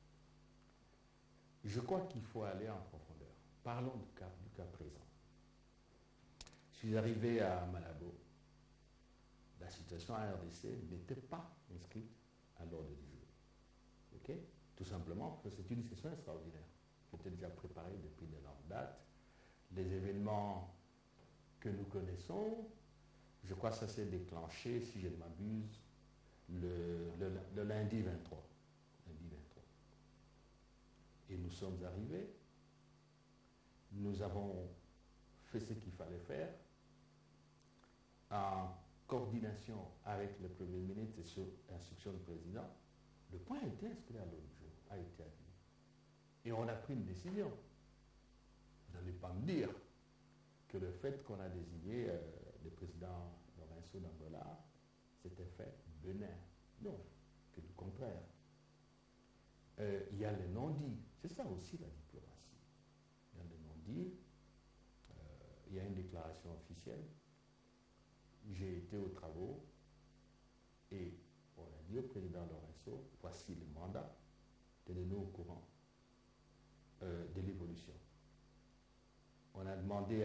Je crois qu'il faut aller en profondeur. Parlons du cas présent. Je suis arrivé à Malabo. La situation à RDC n'était pas inscrite à l'ordre du jour. Ok? Tout simplement parce que c'est une session extraordinaire qui était déjà préparée depuis de longues dates. Les événements que nous connaissons, je crois que ça s'est déclenché, si je ne m'abuse, le lundi 23. Lundi 23. Et nous sommes arrivés, nous avons fait ce qu'il fallait faire en coordination avec le Premier ministre et sur instruction du Président. Le point a été inscrit à l'ordre du jour, a été admis. Et on a pris une décision. Vous n'allez pas me dire que le fait qu'on a désigné le président Lorenzo d'Angola, c'était fait bénin. Non, que du contraire. Il y a les non-dits. C'est ça aussi la diplomatie. Il y a les non-dits. Il y a une déclaration officielle. J'ai été aux travaux et on a dit au président Lorenzo, voici le mandat, tenez-nous au courant de l'évolution. On a demandé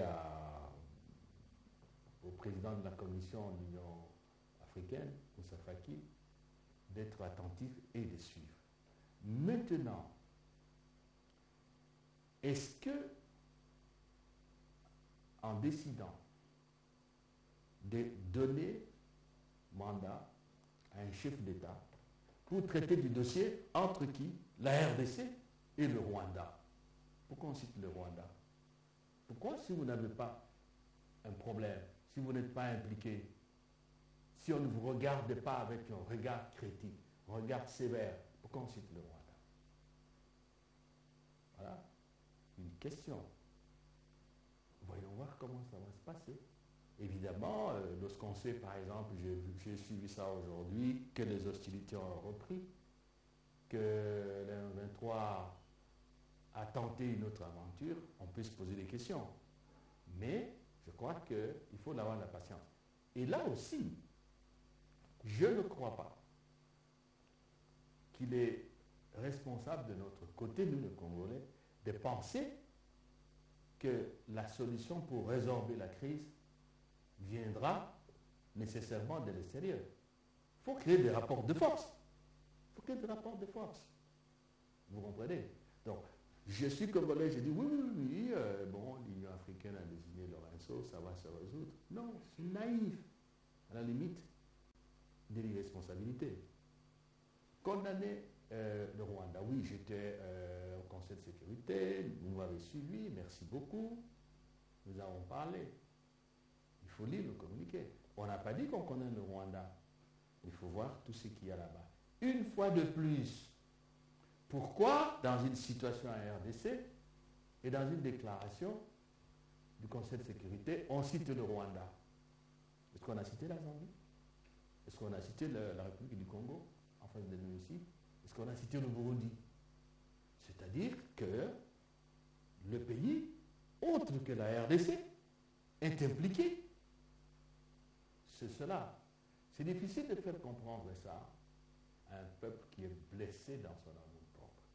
au président de la commission de l'Union africaine, Moussa Faki, d'être attentif et de suivre. Maintenant, est-ce que, en décidant de donner mandat à un chef d'État pour traiter du dossier entre qui? La RDC et le Rwanda. Pourquoi on cite le Rwanda? Pourquoi, si vous n'avez pas un problème, si vous n'êtes pas impliqué, si on ne vous regarde pas avec un regard critique, un regard sévère, pourquoi on cite le Rwanda? Voilà une question. Voyons voir comment ça va se passer. Évidemment, lorsqu'on sait, par exemple, j'ai suivi ça aujourd'hui, que les hostilités ont repris, que le 23 a tenté une autre aventure, on peut se poser des questions. Mais je crois qu'il faut avoir de la patience. Et là aussi, je ne crois pas qu'il est responsable de notre côté, nous, le Congolais, de penser que la solution pour résorber la crise viendra nécessairement de l'extérieur. Il faut créer des rapports de force. Il faut créer des rapports de force. Vous comprenez? Donc, je suis congolais, je dis oui, bon, l'Union africaine a désigné Lorenzo, ça va se résoudre. Non, c'est naïf. À la limite de l'irresponsabilité. Condamner le Rwanda. Oui, j'étais au Conseil de sécurité, vous m'avez suivi, merci beaucoup. Nous avons parlé. Il faut lire le communiqué. On n'a pas dit qu'on connaît le Rwanda. Il faut voir tout ce qu'il y a là-bas. Une fois de plus, pourquoi, dans une situation à RDC et dans une déclaration du Conseil de sécurité, on cite le Rwanda? Est-ce qu'on a cité la Zambie? Est-ce qu'on a cité la République du Congo, en face de nous ici? Est-ce qu'on a cité le Burundi? C'est-à-dire que le pays, autre que la RDC, est impliqué. C'est cela. C'est difficile de faire comprendre ça à un peuple qui est blessé dans son amour propre.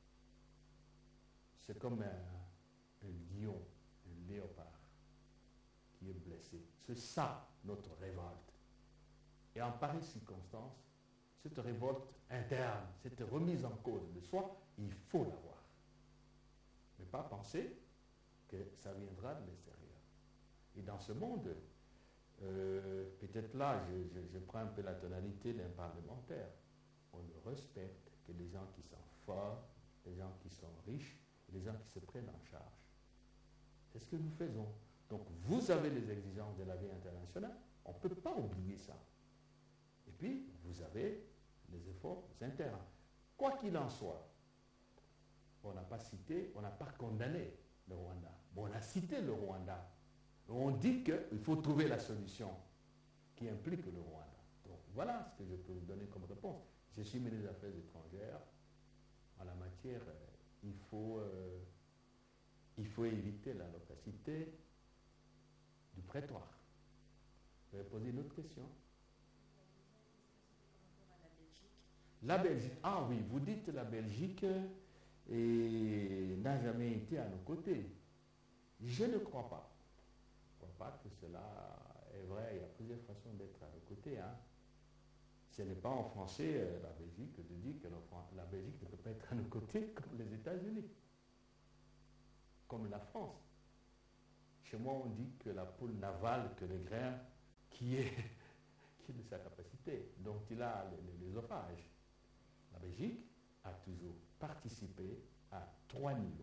C'est comme un lion, un léopard qui est blessé. C'est ça notre révolte. Et en pareille circonstance, cette révolte interne, cette remise en cause de soi, il faut l'avoir. Mais pas penser que ça viendra de l'extérieur. Et dans ce monde, peut-être là, je prends un peu la tonalité d'un parlementaire. On ne respecte que les gens qui sont forts, les gens qui sont riches, et les gens qui se prennent en charge. C'est ce que nous faisons. Donc vous avez les exigences de la vie internationale, on ne peut pas oublier ça. Et puis, vous avez les efforts internes. Quoi qu'il en soit, on n'a pas cité, on n'a pas condamné le Rwanda. Bon, on a cité le Rwanda. On dit qu'il faut trouver la solution qui implique le Rwanda. Donc, voilà ce que je peux vous donner comme réponse. Je suis ministre des Affaires étrangères. En la matière, il faut éviter la loquacité du prétoire. Vous avez posé une autre question? La Belgique. Ah oui, vous dites la Belgique n'a jamais été à nos côtés. Je ne crois pas. Je ne crois pas que cela est vrai. Il y a plusieurs façons d'être à nos côtés. Hein. Ce n'est pas en français, la Belgique, de dire que la Belgique ne peut pas être à nos côtés comme les États-Unis, comme la France. Chez moi, on dit que la poule n'avale que le grain qui est de sa capacité, dont il a l'œsophage. La Belgique a toujours participé à 3 niveaux.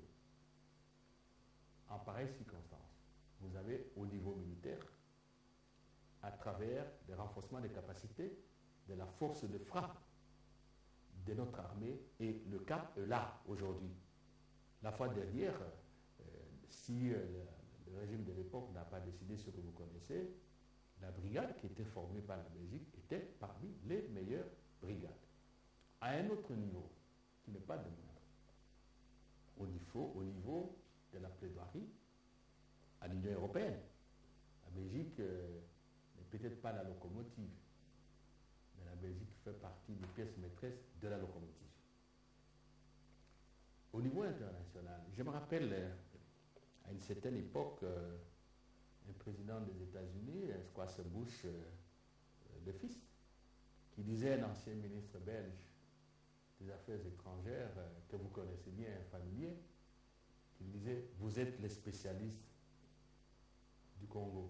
En pareille circonstance, vous avez au niveau militaire, à travers le renforcement des capacités de la force de frappe de notre armée, et le cap est là aujourd'hui. La fois dernière, si le régime de l'époque n'a pas décidé ce que vous connaissez, la brigade qui était formée par la Belgique était parmi les meilleures brigades. À un autre niveau, qui n'est pas de moindre, au niveau de la plaidoirie à l'Union européenne. La Belgique n'est peut-être pas la locomotive, mais la Belgique fait partie des pièces maîtresses de la locomotive. Au niveau international, je me rappelle à une certaine époque, un président des États-Unis, Squash Bush, le fils, qui disait à un ancien ministre belge des Affaires étrangères, que vous connaissez bien, un familier, qui disait, vous êtes les spécialistes du Congo.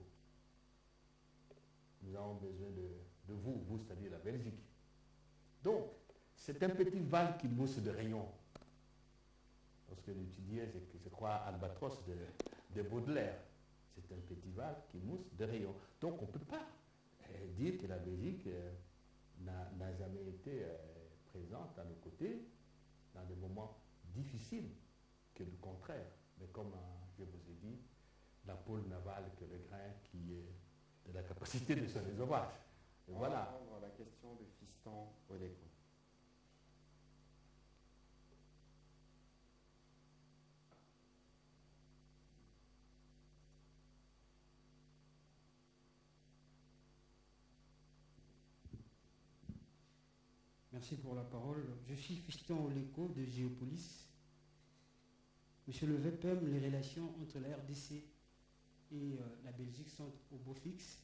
Nous avons besoin de vous, c'est-à-dire la Belgique. Donc, c'est un petit val qui mousse de rayons. Lorsque j'étudiais, je crois, Albatros de Baudelaire, c'est un petit val qui mousse de rayons. Donc, on ne peut pas dire que la Belgique n'a jamais été présente à nos côtés dans des moments difficiles, que le contraire. Mais comme je vous ai dit, la poule n'avale que le grain qui est de la capacité de son œsophage. On va prendre la question de Fiston Odeko. Merci pour la parole. Je suis Fiston Oleko de Géopolis. Monsieur le VPM, les relations entre la RDC et la Belgique sont au beau fixe.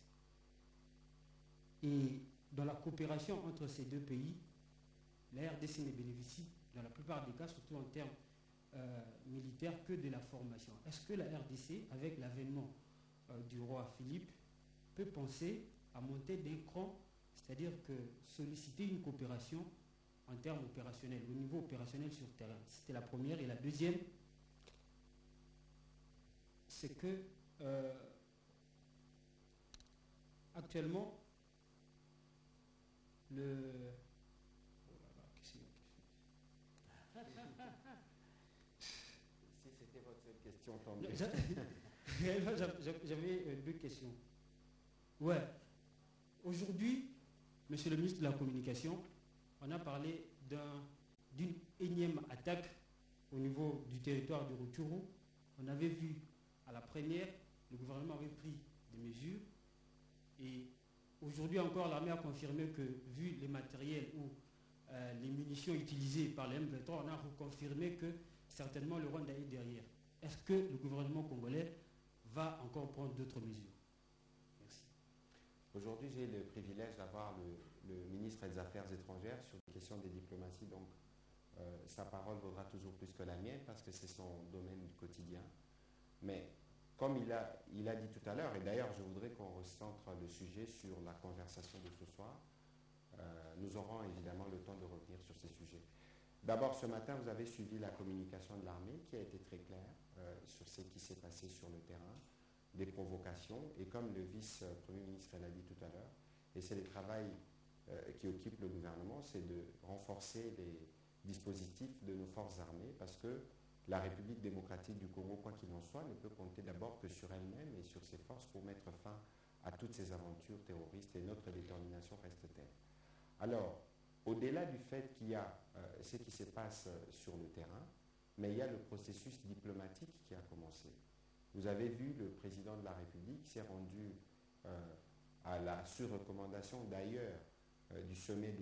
Et dans la coopération entre ces deux pays, la RDC ne bénéficie, dans la plupart des cas, surtout en termes militaires, que de la formation. Est-ce que la RDC, avec l'avènement du roi Philippe, peut penser à monter d'un cran, c'est-à-dire que solliciter une coopération en termes opérationnels, au niveau opérationnel sur terrain? C'était la première. Et la deuxième, c'est que actuellement, Si c'était votre question, tant mieux. J'avais deux questions. Ouais. Aujourd'hui, Monsieur le ministre de la Communication, on a parlé d'une énième attaque au niveau du territoire de Rutshuru. On avait vu à la première, le gouvernement avait pris des mesures et aujourd'hui encore, l'armée a confirmé que, vu les matériels ou les munitions utilisées par les M23, on a reconfirmé que certainement le Rwanda est derrière. Est-ce que le gouvernement congolais va encore prendre d'autres mesures? Merci. Aujourd'hui, j'ai le privilège d'avoir le ministre des Affaires étrangères sur les questions des diplomaties, donc sa parole vaudra toujours plus que la mienne parce que c'est son domaine du quotidien. Mais comme il a dit tout à l'heure, et d'ailleurs je voudrais qu'on recentre le sujet sur la conversation de ce soir, nous aurons évidemment le temps de revenir sur ces sujets. D'abord, ce matin, vous avez suivi la communication de l'armée qui a été très claire sur ce qui s'est passé sur le terrain, des provocations, et comme le vice-premier ministre l'a dit tout à l'heure, et c'est le travail qui occupe le gouvernement, c'est de renforcer les dispositifs de nos forces armées parce que la République démocratique du Congo, quoi qu'il en soit, ne peut compter d'abord que sur elle-même et sur ses forces pour mettre fin à toutes ces aventures terroristes, et notre détermination reste telle. Alors, au-delà du fait qu'il y a ce qui se passe sur le terrain, mais il y a le processus diplomatique qui a commencé. Vous avez vu, le président de la République s'est rendu sur recommandation d'ailleurs du sommet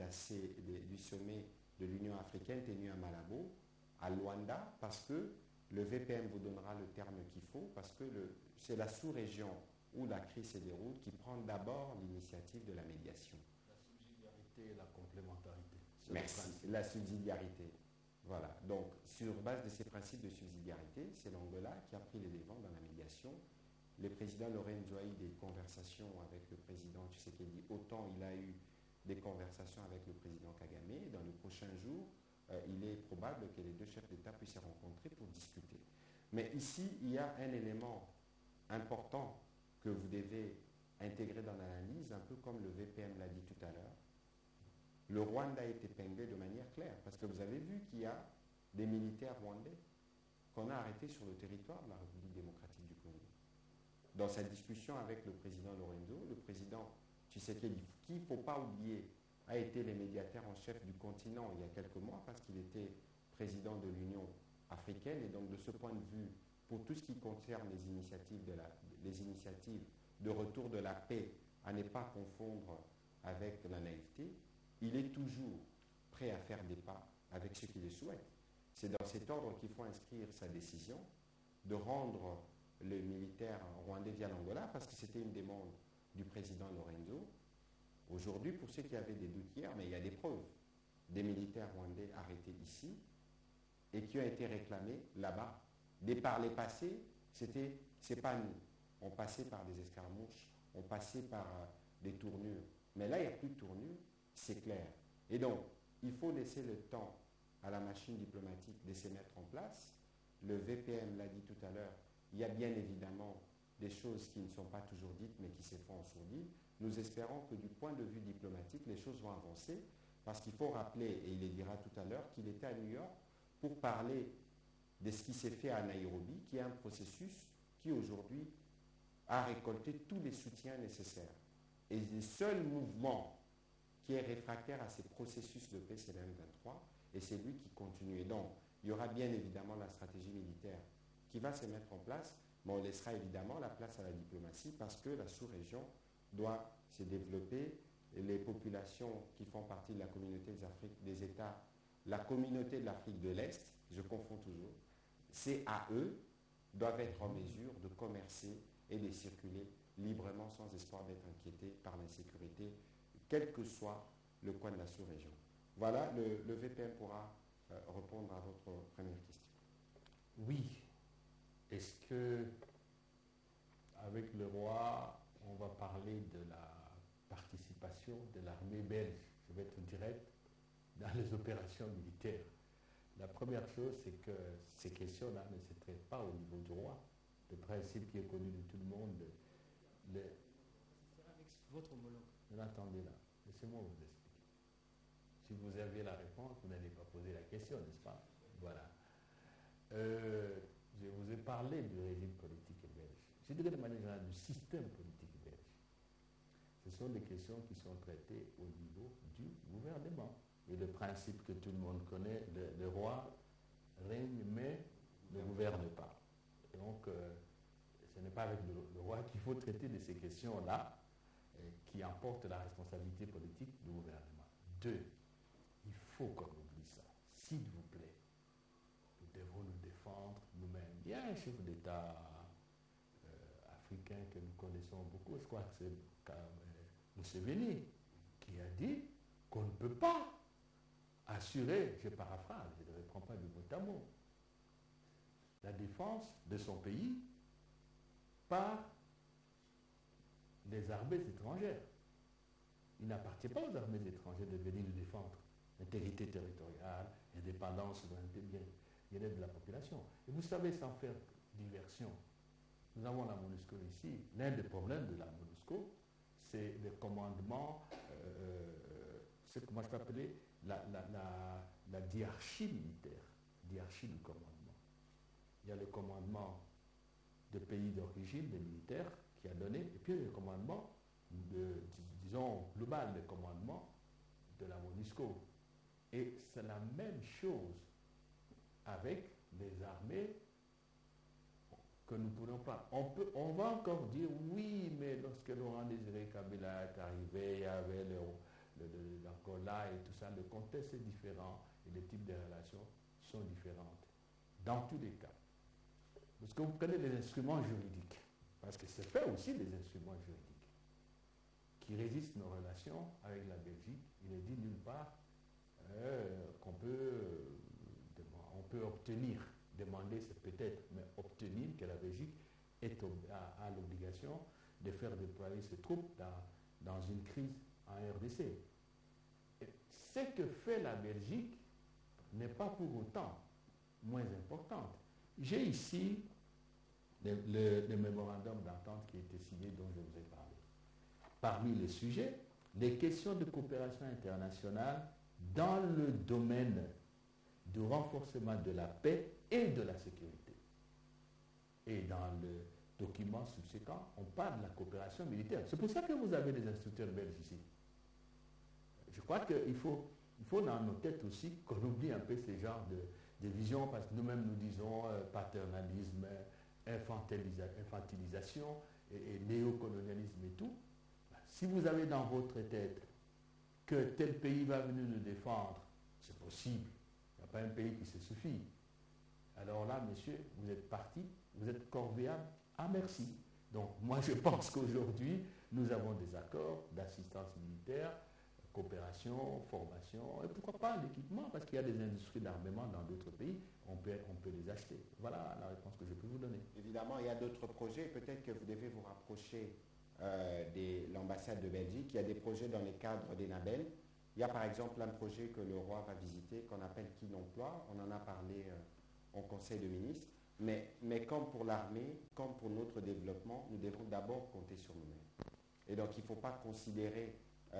de l'Union africaine tenu à Malabo, à Luanda, parce que le VPM vous donnera le terme qu'il faut, parce que c'est la sous-région où la crise se déroule qui prend d'abord l'initiative de la médiation. La subsidiarité et la complémentarité. Merci. La subsidiarité. Voilà. Donc, sur base de ces principes de subsidiarité, c'est l'Angola qui a pris les devants dans la médiation. Le président Lorenzo a eu des conversations avec le président Tshisekedi, autant il a eu des conversations avec le président Kagame. Et dans les prochains jours, il est probable que les deux chefs d'État puissent se rencontrer pour discuter. Mais ici, il y a un élément important que vous devez intégrer dans l'analyse, un peu comme le VPM l'a dit tout à l'heure. Le Rwanda est épinglé de manière claire, parce que vous avez vu qu'il y a des militaires rwandais qu'on a arrêtés sur le territoire de la République démocratique du Congo. Dans sa discussion avec le président Lorenzo, le président Tshisekedi, qui, il ne faut pas oublier, a été le médiateur en chef du continent il y a quelques mois, parce qu'il était président de l'Union africaine, et donc de ce point de vue, pour tout ce qui concerne les initiatives de retour de la paix, à ne pas confondre avec la naïveté, il est toujours prêt à faire des pas avec ceux qui le souhaitent. C'est dans cet ordre qu'il faut inscrire sa décision de rendre le militaire rwandais via l'Angola, parce que c'était une demande du président Lorenzo. Aujourd'hui, pour ceux qui avaient des doutes hier, mais il y a des preuves, des militaires rwandais arrêtés ici et qui ont été réclamés là-bas. Par les passés, c'est pas nous. On passait par des escarmouches, on passait par des tournures. Mais là, il n'y a plus de tournure, c'est clair. Et donc, il faut laisser le temps à la machine diplomatique de se mettre en place. Le VPM l'a dit tout à l'heure, il y a bien évidemment des choses qui ne sont pas toujours dites, mais qui se font en sourdine. Nous espérons que du point de vue diplomatique, les choses vont avancer, parce qu'il faut rappeler, et il le dira tout à l'heure, qu'il était à New York pour parler de ce qui s'est fait à Nairobi, qui est un processus qui aujourd'hui a récolté tous les soutiens nécessaires. Et le seul mouvement qui est réfractaire à ces processus de paix, c'est le M23, et c'est lui qui continue. Et donc, il y aura bien évidemment la stratégie militaire qui va se mettre en place, mais on laissera évidemment la place à la diplomatie, parce que la sous-région doit se développer. Et les populations qui font partie de la communauté des États, la communauté de l'Afrique de l'Est, je confonds toujours, CAE, doivent être en mesure de commercer et de circuler librement sans espoir d'être inquiétés par l'insécurité, quel que soit le coin de la sous-région. Voilà, le VPM pourra répondre à votre première question. Oui. Est-ce que, avec le roi, on va parler de la participation de l'armée belge, je vais être direct, dans les opérations militaires? La première chose, c'est que ces questions-là ne se traitent pas au niveau du roi. Le principe qui est connu de tout le monde, C'est avec votre homologue. Attendez là, laissez-moi vous expliquer. Si vous avez la réponse, vous n'allez pas poser la question, n'est-ce pas? Voilà. Je vous ai parlé du régime politique belge. Je dirais de manière générale du système politique belge. Ce sont des questions qui sont traitées au niveau du gouvernement. Et le principe que tout le monde connaît, le roi règne mais ne gouverne pas. Donc, ce n'est pas avec le roi qu'il faut traiter de ces questions-là qui emportent la responsabilité politique du gouvernement. 2, il faut qu'on oublie ça. S'il vous plaît, nous devons nous défendre nous-mêmes. Il y a un chef d'État africain que nous connaissons beaucoup, je crois que c'est Museveni, qui a dit qu'on ne peut pas assurer, je paraphrase, je ne reprends pas du mot à mot, la défense de son pays par les armées étrangères. Il n'appartient pas aux armées étrangères de venir nous défendre l'intégrité territoriale, l'indépendance, le bien-être de la population. Et vous savez, sans faire diversion, nous avons la MONUSCO ici. L'un des problèmes de la MONUSCO, c'est le commandement, ce que moi je peux appeler la diarchie militaire, diarchie du commandement. Il y a le commandement de pays d'origine des militaires qui a donné, et puis le commandement, disons, global, le commandement de la MONUSCO. Et c'est la même chose avec les armées que nous ne pourrons pas. On va encore dire oui, mais lorsque Laurent Désiré Kabila est arrivé, il y avait l'Angola et tout ça, le contexte est différent et les types de relations sont différentes. Dans tous les cas. Parce que vous prenez les instruments juridiques, parce que c'est fait aussi des instruments juridiques qui régissent nos relations avec la Belgique. Il est dit nulle part qu'on peut obtenir, demander c'est peut-être, mais obtenir que la Belgique a l'obligation de faire déployer ses troupes dans une crise en RDC. Et ce que fait la Belgique n'est pas pour autant moins importante. J'ai ici le mémorandum d'entente qui a été signé dont je vous ai parlé. Parmi les sujets, les questions de coopération internationale dans le domaine du renforcement de la paix et de la sécurité. Et dans le document subséquent, on parle de la coopération militaire. C'est pour ça que vous avez des instructeurs belges ici. Je crois qu'il faut dans nos têtes aussi qu'on oublie un peu ces genres de visions, parce que nous-mêmes nous disons paternalisme, infantilisation et néocolonialisme et tout. Si vous avez dans votre tête que tel pays va venir nous défendre, c'est possible. Il n'y a pas un pays qui se suffit. Alors là, messieurs, vous êtes partis, vous êtes corvéables, ah merci. Donc moi je pense qu'aujourd'hui, nous avons des accords d'assistance militaire, coopération, formation, et pourquoi pas l'équipement, parce qu'il y a des industries d'armement dans d'autres pays, on peut les acheter. Voilà la réponse que je peux vous donner. Évidemment, il y a d'autres projets, peut-être que vous devez vous rapprocher de l'ambassade de Belgique. Il y a des projets dans le cadre des NABEL. Il y a par exemple un projet que le roi va visiter qu'on appelle Kin Emploi. On en a parlé au Conseil de ministres. Mais comme pour l'armée, comme pour notre développement, nous devons d'abord compter sur nous-mêmes. Et donc il ne faut pas considérer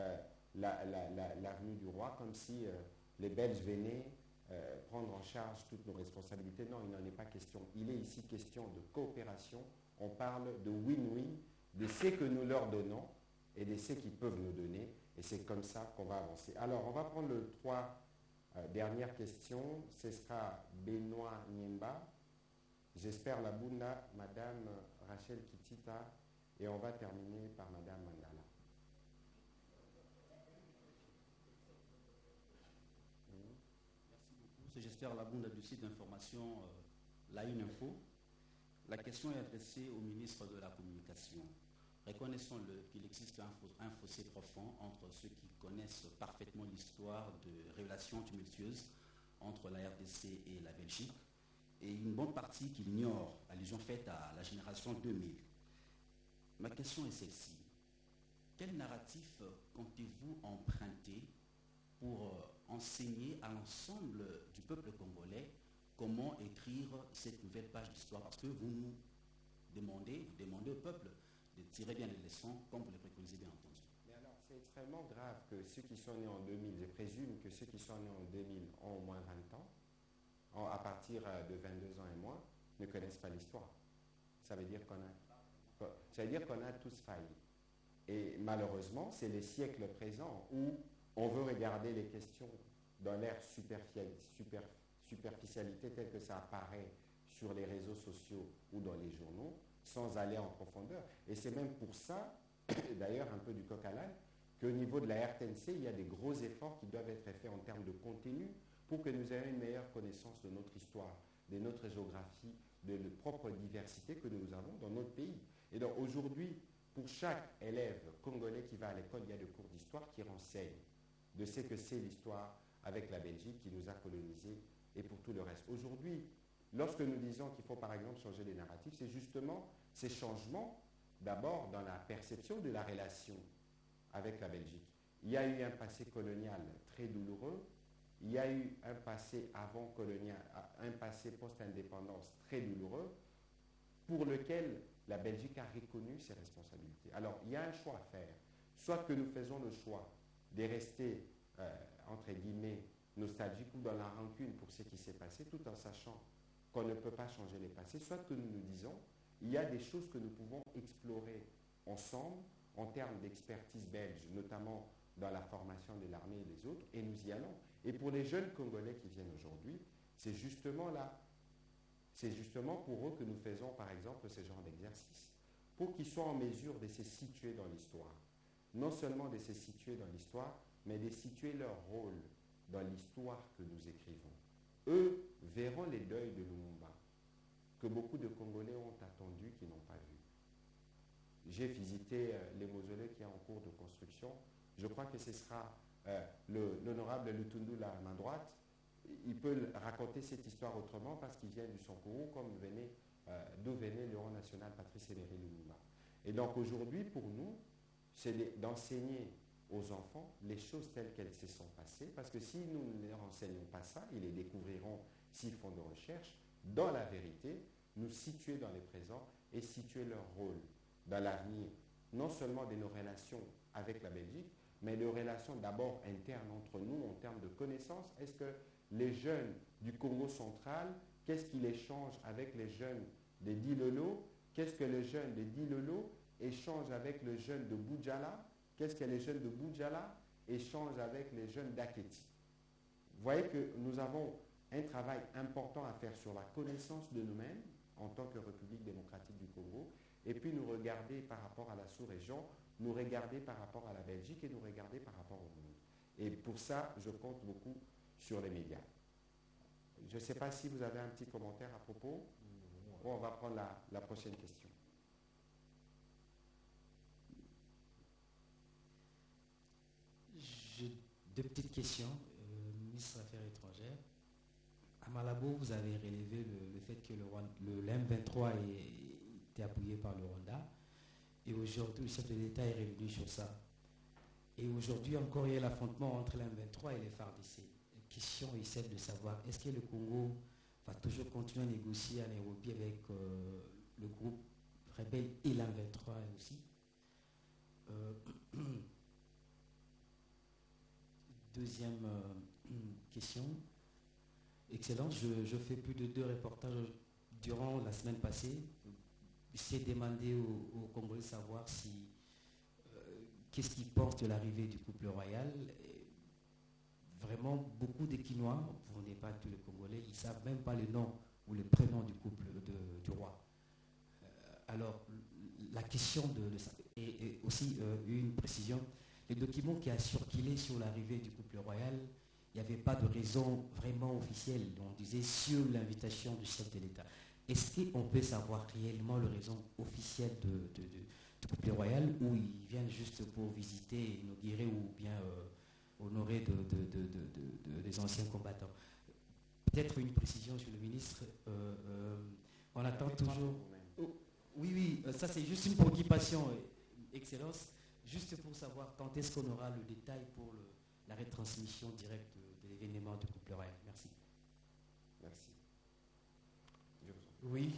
l'avenue du roi comme si les Belges venaient prendre en charge toutes nos responsabilités. Non, il n'en est pas question. Il est ici question de coopération. On parle de win-win, de ce que nous leur donnons et de ce qu'ils peuvent nous donner. Et c'est comme ça qu'on va avancer. Alors, on va prendre les 3 dernières questions. Ce sera Benoît Niemba, j'espère la Bunda, Madame Rachel Kitita, et on va terminer par Madame Mandala. Merci beaucoup. C'est j'espère la Bunda du site d'information La Une Info. La question est adressée au ministre de la Communication. Reconnaissons-le qu'il existe un fossé profond entre ceux qui connaissent parfaitement l'histoire de relations tumultueuses entre la RDC et la Belgique et une bonne partie qui ignorent, allusion faite à la génération 2000. Ma question est celle-ci. Quel narratif comptez-vous emprunter pour enseigner à l'ensemble du peuple congolais comment écrire cette nouvelle page d'histoire? Parce que vous demandez au peuple de tirer bien les leçons, comme vous le préconisez bien entendu. Mais alors, c'est extrêmement grave que ceux qui sont nés en 2000, je présume que ceux qui sont nés en 2000 ont au moins 20 ans, à partir de 22 ans et moins, ne connaissent pas l'histoire. Ça veut dire qu'on a tous failli. Et malheureusement, c'est les siècles présents où on veut regarder les questions dans l'air superficialité telle que ça apparaît sur les réseaux sociaux ou dans les journaux, sans aller en profondeur. Et c'est même pour ça, d'ailleurs un peu du coq à l'âne, qu'au niveau de la RTNC, il y a des gros efforts qui doivent être faits en termes de contenu pour que nous ayons une meilleure connaissance de notre histoire, de notre géographie, de la propre diversité que nous avons dans notre pays. Et donc aujourd'hui, pour chaque élève congolais qui va à l'école, il y a des cours d'histoire qui renseignent de ce que c'est l'histoire avec la Belgique qui nous a colonisés et pour tout le reste. Aujourd'hui, lorsque nous disons qu'il faut par exemple changer les narratifs, c'est justement ces changements d'abord dans la perception de la relation avec la Belgique. Il y a eu un passé colonial très douloureux, il y a eu un passé avant-colonial, un passé post-indépendance très douloureux pour lequel la Belgique a reconnu ses responsabilités. Alors, il y a un choix à faire. Soit que nous faisons le choix de rester, entre guillemets, nostalgiques ou dans la rancune pour ce qui s'est passé, tout en sachant qu'on ne peut pas changer les passés, soit que nous nous disons, il y a des choses que nous pouvons explorer ensemble en termes d'expertise belge, notamment dans la formation de l'armée et des autres, et nous y allons. Et pour les jeunes Congolais qui viennent aujourd'hui, c'est justement là C'est justement pour eux que nous faisons, par exemple, ce genre d'exercice, pour qu'ils soient en mesure de se situer dans l'histoire. Non seulement de se situer dans l'histoire, mais de situer leur rôle dans l'histoire que nous écrivons. Eux verront les deuils de Lumumba, que beaucoup de Congolais ont attendu, qui n'ont pas vu. J'ai visité les mausolées qui sont en cours de construction. Je crois que ce sera l'honorable Lutundu, la main droite. Il peut raconter cette histoire autrement parce qu'il vient du Sankourou, comme d'où venait le héros national Patrice Emery Lumumba. Et donc aujourd'hui, pour nous, c'est d'enseigner aux enfants les choses telles qu'elles se sont passées, parce que si nous ne leur enseignons pas ça, ils les découvriront s'ils font de recherches, dans la vérité, nous situer dans le présent et situer leur rôle dans l'avenir, non seulement de nos relations avec la Belgique, mais de relations d'abord internes entre nous en termes de connaissances. Est-ce que les jeunes du Congo central, qu'est-ce qu'ils échangent avec les jeunes de Dilolo? Qu'est-ce que les jeunes de Dilolo échangent avec les jeunes de Boudjala? Qu'est-ce que les jeunes de Boudjala échangent avec les jeunes d'Aketi? Vous voyez que nous avons un travail important à faire sur la connaissance de nous-mêmes en tant que République démocratique du Congo, et puis nous regarder par rapport à la sous-région, nous regarder par rapport à la Belgique et nous regarder par rapport au monde. Et pour ça, je compte beaucoup sur les médias. Je ne sais pas si vous avez un petit commentaire à propos. On va prendre la prochaine question. J'ai deux petites questions. Ministre des Affaires étrangères. À Malabo, vous avez relevé le fait que le LM23 était appuyé par le Rwanda. Et aujourd'hui, le chef de l'État est revenu sur ça. Et aujourd'hui encore, il y a l'affrontement entre l'M23 et les FARDC. La question est celle de savoir, est-ce que le Congo va toujours continuer à négocier en Nairobi avec le groupe rebelle et l'M23 aussi? Deuxième question. Excellence, je fais plus de 2 reportages durant la semaine passée. J'ai demandé aux Congolais de savoir qu'est-ce qu'ils pensent de l'arrivée du couple royal. Et vraiment, beaucoup de Quinois, vous n'êtes pas tous les Congolais, ils ne savent même pas le nom ou le prénom du couple du roi. Alors, la question de ça, et aussi une précision, les documents qui a circulé sur l'arrivée du couple royal, il n'y avait pas de raison vraiment officielle. On disait sur l'invitation du chef de l'État. Est-ce qu'on peut savoir réellement la raison officielle du couple royal, ou ils viennent juste pour visiter, inaugurer ou bien honorer des anciens combattants? Peut-être une précision sur le ministre. On attend toujours... Oui, ça c'est juste une préoccupation, Excellence, juste pour savoir quand est-ce qu'on aura le détail pour la retransmission directe de l'événement du couple royal. Merci. Merci. Oui.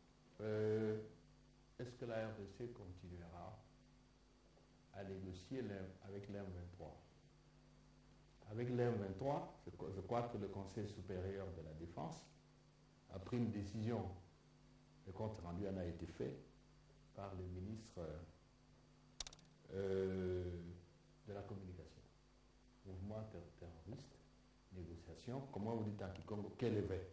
Est-ce que la RDC continuera à négocier avec l'M23? Avec l'M23, je crois que le Conseil supérieur de la défense a pris une décision. Le compte rendu en a été fait par le ministre de la communication. Mouvement terroriste, négociation. Comment vous dites en Kikongo? Quel éveil?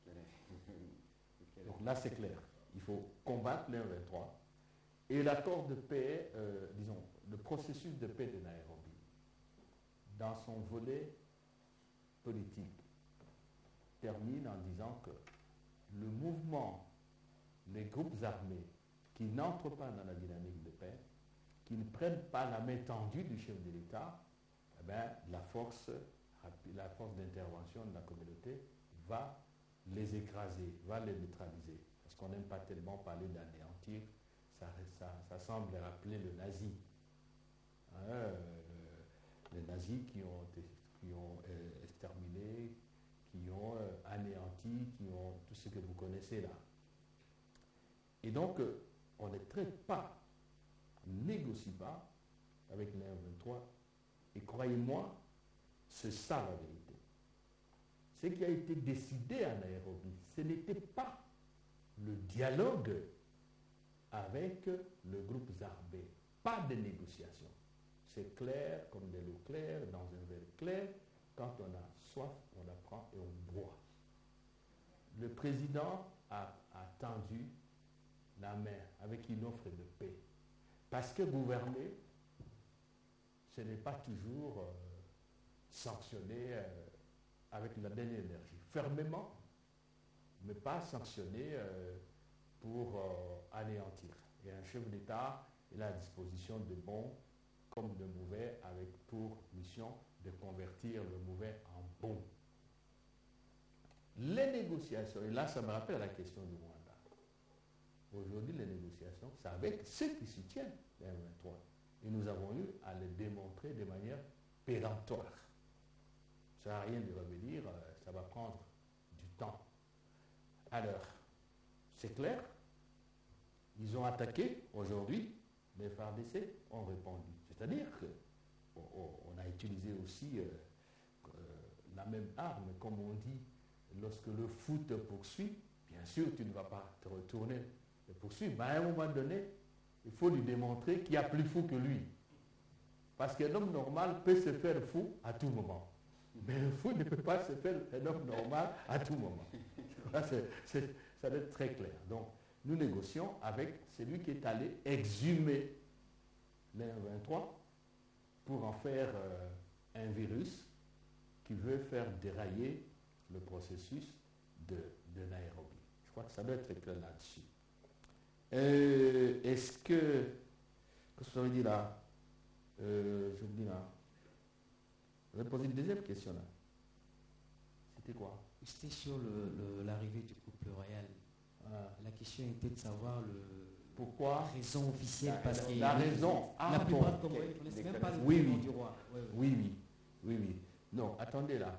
Donc là, c'est clair. Il faut combattre l'M23. Et l'accord de paix, disons, le processus de paix de Nairobi, dans son volet politique, termine en disant que le mouvement, les groupes armés qui n'entrent pas dans la dynamique de paix, qui ne prennent pas la main tendue du chef de l'État, eh bien, la force d'intervention de la communauté va les écraser, va les neutraliser. Parce qu'on n'aime pas tellement parler d'anéantir, ça semble rappeler le nazi. Les nazis qui ont exterminé, qui ont anéanti, qui ont tout ce que vous connaissez là. Et donc, on ne traite pas, on ne négocie pas avec l'M23. Et croyez-moi, c'est ça la vérité. Ce qui a été décidé à Nairobi, ce n'était pas le dialogue avec le groupe armé, pas de négociation. C'est clair comme de l'eau claire, dans un verre clair. Quand on a soif, on la prend et on boit. Le président a tendu la main avec une offre de paix. Parce que gouverner, ce n'est pas toujours sanctionner avec la dernière énergie. Fermement, mais pas sanctionner pour anéantir. Et un chef d'État est à la disposition de bons comme de mauvais, avec pour mission de convertir le mauvais en bon. Les négociations, et là ça me rappelle la question du Rwanda. Aujourd'hui, les négociations, c'est avec ceux qui soutiennent les M23. Et nous avons eu à le démontrer de manière péremptoire. Ça n'a rien de revenir, ça va prendre du temps. Alors, c'est clair, ils ont attaqué aujourd'hui, les FARDC ont répondu. C'est-à-dire qu'on a utilisé aussi la même arme, comme on dit, lorsque le fou te poursuit, bien sûr tu ne vas pas te retourner le poursuivre, mais à un moment donné, il faut lui démontrer qu'il y a plus fou que lui. Parce qu'un homme normal peut se faire fou à tout moment. Mais un fou ne peut pas se faire un homme normal à tout moment. Ça doit être très clair. Donc, nous négocions avec celui qui est allé exhumer les M23 pour en faire un virus qui veut faire dérailler le processus de Nairobi. Je crois que ça doit être très clair là-dessus. Est-ce que... Qu'est-ce que ça veut dire là? Je vous dis là. Je vais poser une deuxième question là. C'était quoi? C'était sur l'arrivée du couple royal. La question était de savoir pourquoi la raison officielle. Parce que la raison. La plupart de Congolais ne connaissent même pas le prénom du roi. Oui. Non, attendez là.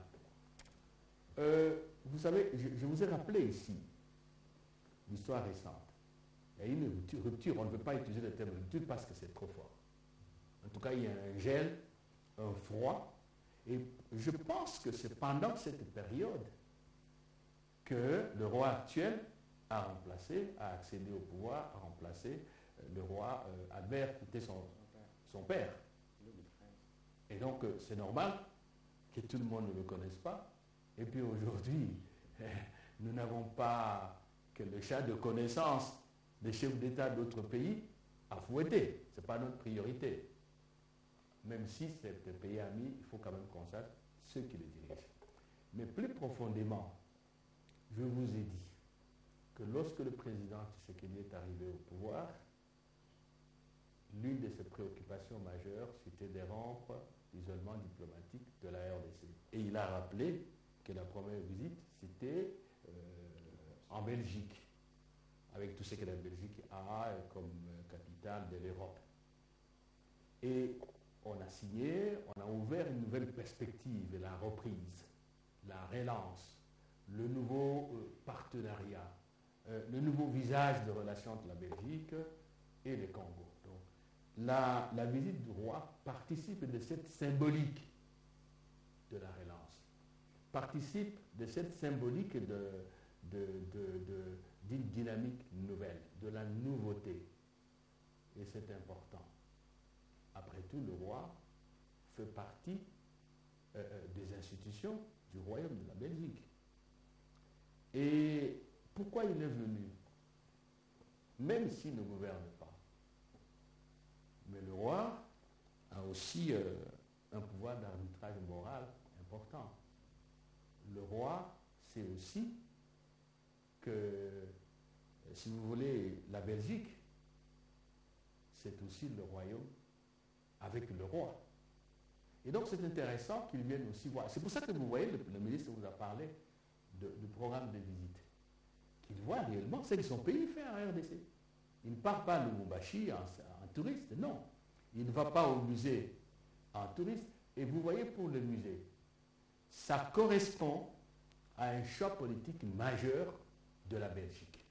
Vous savez, je vous ai rappelé ici l'histoire récente. Il y a une rupture, on ne veut pas utiliser le terme rupture parce que c'est trop fort. En tout cas, il y a un gel, un froid. Et je pense que c'est pendant cette période que le roi actuel a accédé au pouvoir, a remplacé le roi Albert, qui était son père. Et donc, c'est normal que tout le monde ne le connaisse pas. Et puis aujourd'hui, nous n'avons pas que le chat de connaissance des chefs d'État d'autres pays à fouetter. Ce n'est pas notre priorité. Même si c'est un pays ami, il faut quand même qu'on sache ceux qui le dirigent. Mais plus profondément, je vous ai dit que lorsque le président Tshisekedi est arrivé au pouvoir, l'une de ses préoccupations majeures, c'était de rompre l'isolement diplomatique de la RDC. Et il a rappelé que la première visite, c'était en Belgique, avec tout ce que la Belgique a comme capitale de l'Europe. Et on a signé, on a ouvert une nouvelle perspective, la reprise, la relance, le nouveau partenariat, le nouveau visage de relation entre la Belgique et le Congo. Donc, la visite du roi participe de cette symbolique de la relance, participe de cette symbolique d'une dynamique nouvelle, de la nouveauté. Et c'est important. Après tout, le roi fait partie des institutions du royaume de la Belgique. Et pourquoi il est venu? Même s'il ne gouverne pas. Mais le roi a aussi un pouvoir d'arbitrage moral important. Le roi sait aussi que, si vous voulez, la Belgique, c'est aussi le royaume avec le roi. Et donc c'est intéressant qu'ils viennent aussi voir. C'est pour ça que vous voyez, le ministre vous a parlé du programme de visite. Qu'il voit réellement ce que son pays fait en RDC. Il ne part pas à Lubumbashi en touriste, non. Il ne va pas au musée en touriste. Et vous voyez, pour le musée, ça correspond à un choix politique majeur de la Belgique.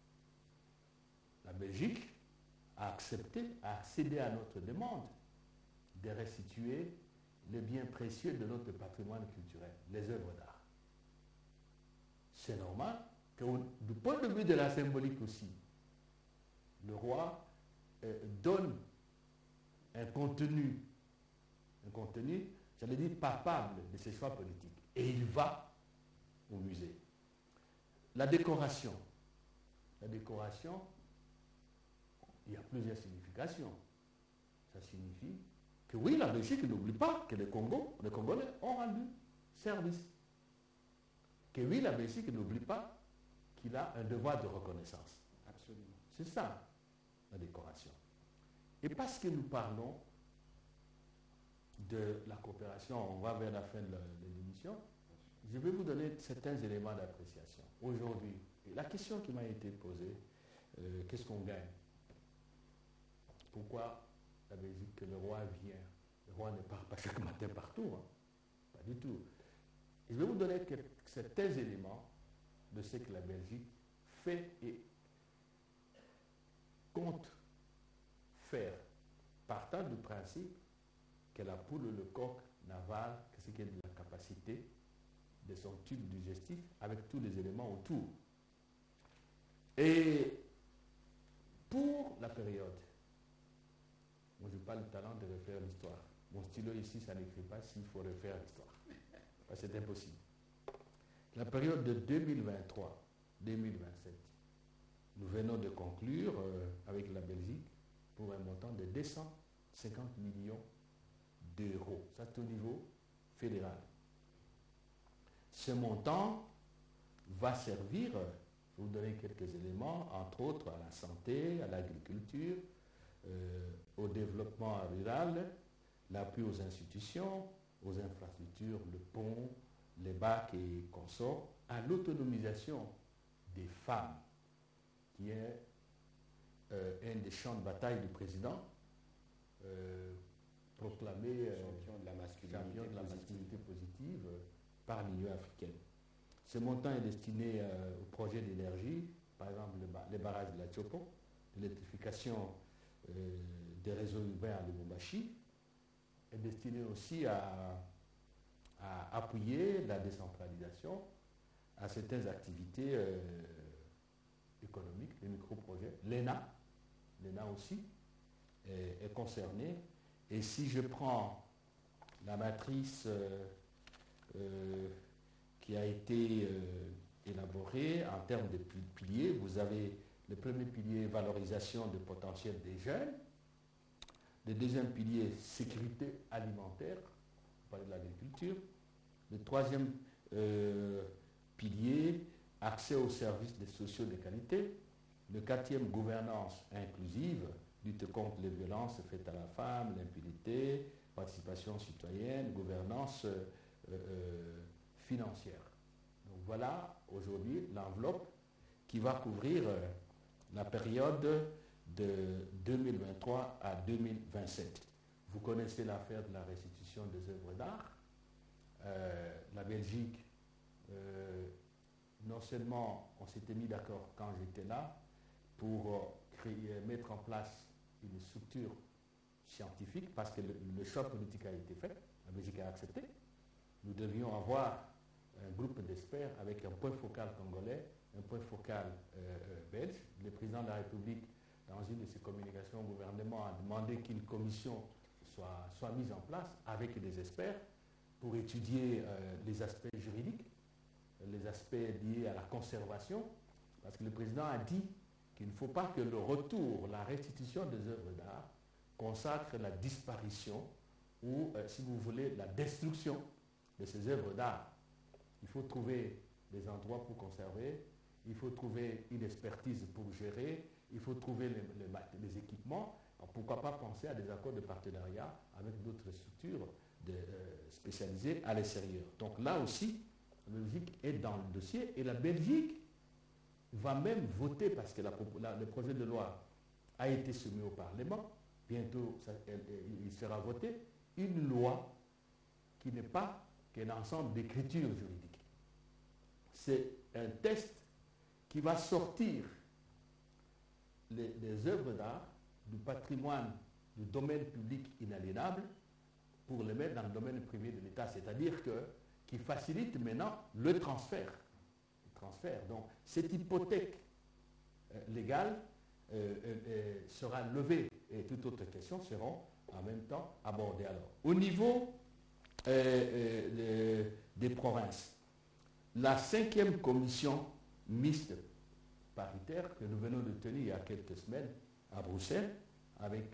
La Belgique a accédé à notre demande de restituer les biens précieux de notre patrimoine culturel, les œuvres d'art. C'est normal que, du point de vue de la symbolique aussi, le roi donne un contenu, j'allais dire, palpable de ses choix politiques. Et il va au musée. La décoration, la décoration, il y a plusieurs significations. Ça signifie que oui, la Belgique n'oublie pas que les Congolais ont rendu service. Que oui, la Belgique n'oublie pas qu'il a un devoir de reconnaissance. Absolument. C'est ça, la décoration. Et parce que nous parlons de la coopération, on va vers la fin de l'émission, je vais vous donner certains éléments d'appréciation. Aujourd'hui, la question qui m'a été posée, qu'est-ce qu'on gagne? Pourquoi la Belgique, que le roi vient? Le roi ne part pas chaque matin partout, hein? Pas du tout. Je vais vous donner certains éléments de ce que la Belgique fait et compte faire, partant du principe que la poule ou le coq n'avale que ce qui est de la capacité de son tube digestif avec tous les éléments autour. Et pour la période, moi je n'ai pas le talent de refaire l'histoire. Mon stylo ici, ça n'écrit pas s'il faut refaire l'histoire. C'est impossible. La période de 2023-2027, nous venons de conclure avec la Belgique pour un montant de 250 millions d'euros. Ça, c'est au niveau fédéral. Ce montant va servir, je vais vous donner quelques éléments, entre autres à la santé, à l'agriculture, au développement rural, l'appui aux institutions, aux infrastructures, le pont, les bacs et consorts, à l'autonomisation des femmes, qui est un des champs de bataille du président, proclamé champion de la masculinité positive par l'Union africaine. Ce montant est destiné au projet d'énergie, par exemple les barrages de la Tchopo, l'électrification des réseaux urbains à Lubumbashi, est destiné aussi à appuyer la décentralisation, à certaines activités économiques, les micro-projets. L'ENA aussi est concerné. Et si je prends la matrice qui a été élaborée en termes de piliers, vous avez le premier pilier, valorisation du potentiel des jeunes. Le deuxième pilier, sécurité alimentaire, on parle de l'agriculture. Le troisième pilier, accès aux services sociaux de qualité. Le quatrième, gouvernance inclusive, lutte contre les violences faites à la femme, l'impunité, participation citoyenne, gouvernance financière. Donc voilà aujourd'hui l'enveloppe qui va couvrir la période de 2023 à 2027. Vous connaissez l'affaire de la restitution des œuvres d'art. La Belgique, non seulement on s'était mis d'accord quand j'étais là pour mettre en place une structure scientifique parce que le choix politique a été fait, la Belgique a accepté. Nous devions avoir un groupe d'experts avec un point focal congolais, un point focal belge. Le président de la République, dans une de ses communications au gouvernement, a demandé qu'une commission soit mise en place avec des experts pour étudier les aspects juridiques, les aspects liés à la conservation, parce que le président a dit qu'il ne faut pas que le retour, la restitution des œuvres d'art consacre la disparition ou, si vous voulez, la destruction de ces œuvres d'art. Il faut trouver des endroits pour conserver, il faut trouver une expertise pour gérer, il faut trouver les équipements. Alors pourquoi pas penser à des accords de partenariat avec d'autres structures spécialisées à l'extérieur. Donc là aussi, la Belgique est dans le dossier et la Belgique va même voter, parce que le projet de loi a été soumis au Parlement, bientôt il sera voté, une loi qui n'est pas qu'un ensemble d'écritures juridiques. C'est un texte qui va sortir les œuvres d'art du patrimoine du domaine public inaliénable pour les mettre dans le domaine privé de l'État, c'est-à-dire qui facilite maintenant le transfert. Donc cette hypothèque légale sera levée et toutes autres questions seront en même temps abordées. Alors, au niveau des provinces, la 5e commission mixte paritaire que nous venons de tenir il y a quelques semaines à Bruxelles avec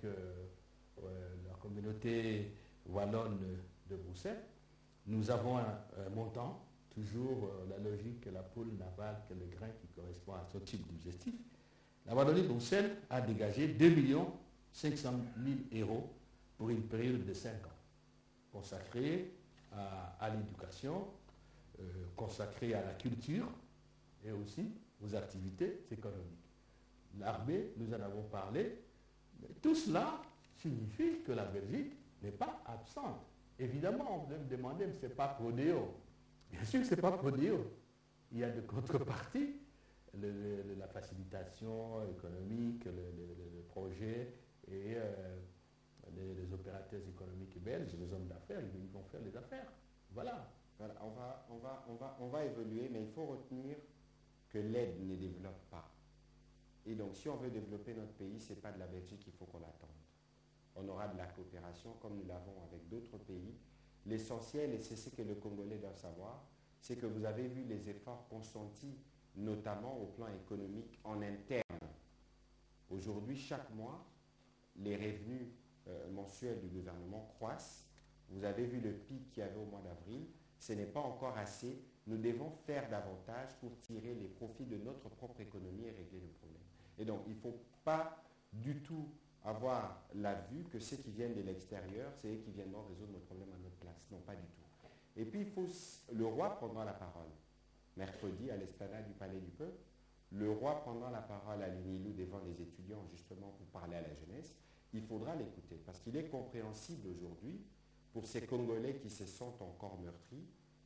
la communauté wallonne de Bruxelles. Nous avons un montant, toujours la logique que la poule n'avale que le grain qui correspond à ce type d'objectif. La Wallonie-Bruxelles a dégagé 2 500 000 € pour une période de 5 ans, consacrée à l'éducation, consacrée à la culture et aussi aux activités économiques. L'armée, nous en avons parlé, mais tout cela signifie que la Belgique n'est pas absente. Évidemment, vous allez me demander, mais ce n'est pas Prodeo. Bien sûr que ce n'est pas Prodeo. Il y a de contreparties, la facilitation économique, le projet et les opérateurs économiques belges, les hommes d'affaires, ils vont faire les affaires. Voilà. Voilà, on va évoluer, mais il faut retenir que l'aide ne développe pas. Et donc, si on veut développer notre pays, ce n'est pas de la Belgique qu'il faut qu'on attende. On aura de la coopération comme nous l'avons avec d'autres pays. L'essentiel, et c'est ce que les Congolais doivent savoir, c'est que vous avez vu les efforts consentis, notamment au plan économique en interne. Aujourd'hui, chaque mois, les revenus mensuels du gouvernement croissent. Vous avez vu le pic qu'il y avait au mois d'avril. Ce n'est pas encore assez. Nous devons faire davantage pour tirer les profits de notre propre économie et régler le problème. Et donc, il ne faut pas du tout avoir la vue que ceux qui viennent de l'extérieur, c'est eux qui viendront résoudre nos problèmes à notre place. Non, pas du tout. Et puis, le roi prendra la parole. Mercredi, à l'esplanade du Palais du Peuple, le roi prendra la parole à l'Unilou devant les étudiants, justement pour parler à la jeunesse. Il faudra l'écouter, parce qu'il est compréhensible aujourd'hui, pour ces Congolais qui se sentent encore meurtris,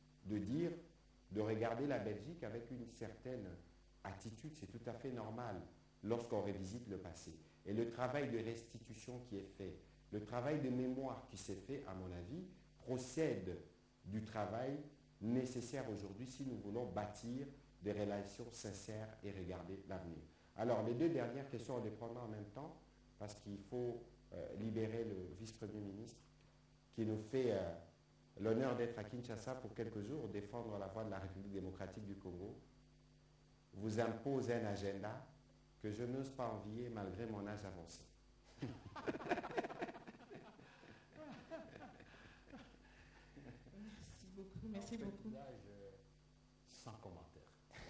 de regarder la Belgique avec une certaine attitude. C'est tout à fait normal lorsqu'on revisite le passé. Et le travail de restitution qui est fait, le travail de mémoire qui s'est fait, à mon avis, procède du travail nécessaire aujourd'hui si nous voulons bâtir des relations sincères et regarder l'avenir. Alors, les deux dernières questions, on les prendra en même temps, parce qu'il faut libérer le vice-premier ministre qui nous fait l'honneur d'être à Kinshasa pour quelques jours, défendre la voix de la République démocratique du Congo, vous impose un agenda que je n'ose pas envier malgré mon âge avancé. Merci beaucoup. Sans commentaire.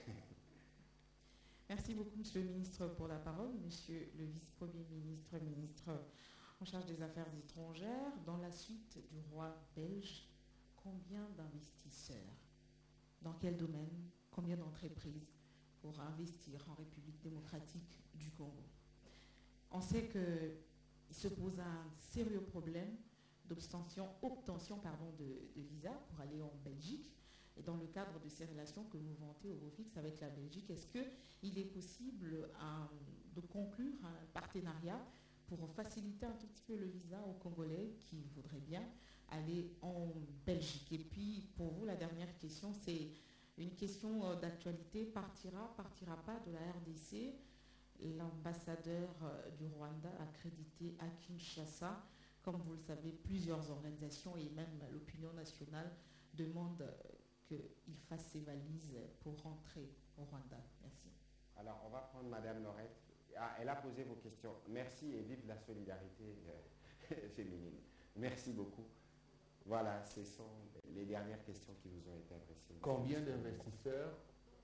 Merci beaucoup, Monsieur le ministre, pour la parole. Monsieur le vice-premier ministre, ministre en charge des Affaires étrangères, dans la suite du roi belge, combien d'investisseurs, dans quel domaine, combien d'entreprises pour investir en République démocratique du Congo? On sait qu'il se pose un sérieux problème d'obtention de visa pour aller en Belgique. Et dans le cadre de ces relations que vous vantez au fixe avec la Belgique, est-ce qu'il est possible de conclure un partenariat pour faciliter un tout petit peu le visa aux Congolais qui voudraient bien aller en Belgique? Et puis, pour vous, la dernière question, c'est une question d'actualité. Partira pas de la RDC l'ambassadeur du Rwanda accrédité à Kinshasa? Comme vous le savez, plusieurs organisations et même l'opinion nationale demandent qu'il fasse ses valises pour rentrer au Rwanda. Merci. Alors, on va prendre Madame Laurette. Ah, elle a posé vos questions. Merci et vive la solidarité féminine. Merci beaucoup. Voilà, ce sont les dernières questions qui vous ont été adressées. Combien d'investisseurs?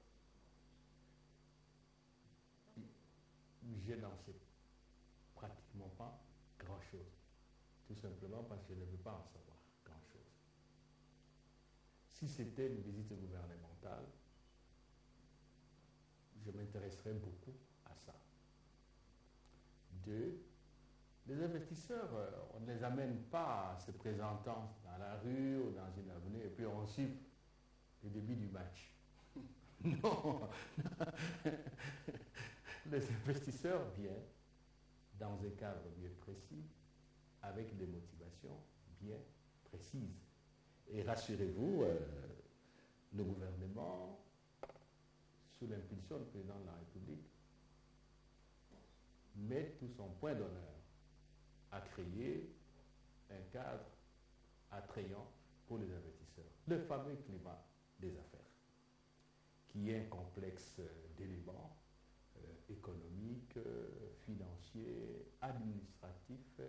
Je n'en sais pratiquement pas grand-chose. Tout simplement parce que je ne veux pas en savoir grand-chose. Si c'était une visite gouvernementale, je m'intéresserais beaucoup à ça. Deux, les investisseurs, on ne les amène pas se présentant dans la rue ou dans une avenue et puis on siffle le début du match. Non. Les investisseurs viennent dans un cadre bien précis, avec des motivations bien précises. Et rassurez-vous, le gouvernement, sous l'impulsion du président de la République, met tout son point d'honneur à créer un cadre attrayant pour les investisseurs. Le fameux climat des affaires, qui est un complexe d'éléments économique, financier, administratif,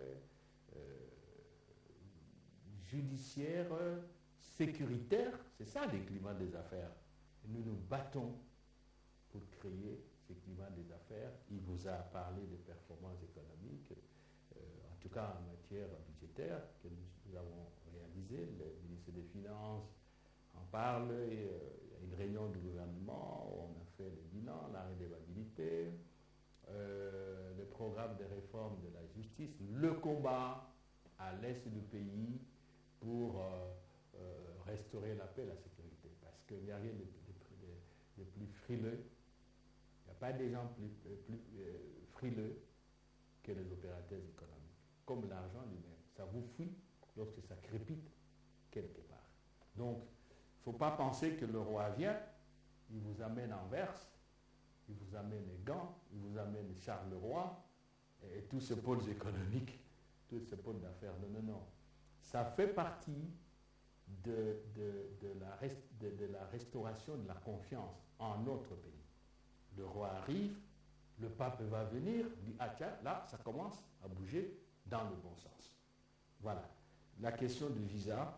judiciaire, sécuritaire. C'est ça les climats des affaires. Et nous nous battons pour créer ces climats des affaires. Il vous a parlé des performances économiques, en tout cas en matière budgétaire, que nous avons réalisé. Le ministre des Finances en parle. Et, il y a une réunion du gouvernement où on a fait le bilan, la redevabilité, le programme de réforme de la justice, le combat à l'est du pays pour restaurer la paix et la sécurité. Parce qu'il n'y a rien de plus frileux. Il n'y a pas des gens plus frileux que les opérateurs économiques. Comme l'argent lui-même. Ça vous fuit lorsque ça crépite quelque part. Donc, il ne faut pas penser que le roi vient, il vous amène Anvers, il vous amène Gand, il vous amène Charleroi et tous ces pôles économiques, tous ces pôles d'affaires. Non, non, non. Ça fait partie de la restauration de la confiance en notre pays. Le roi arrive, le pape va venir, dit ah tiens, là ça commence à bouger dans le bon sens. Voilà. La question du visa.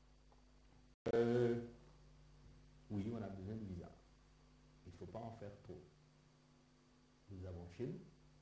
Oui, on a besoin de visa. Il ne faut pas en faire trop. Nous avons Chine.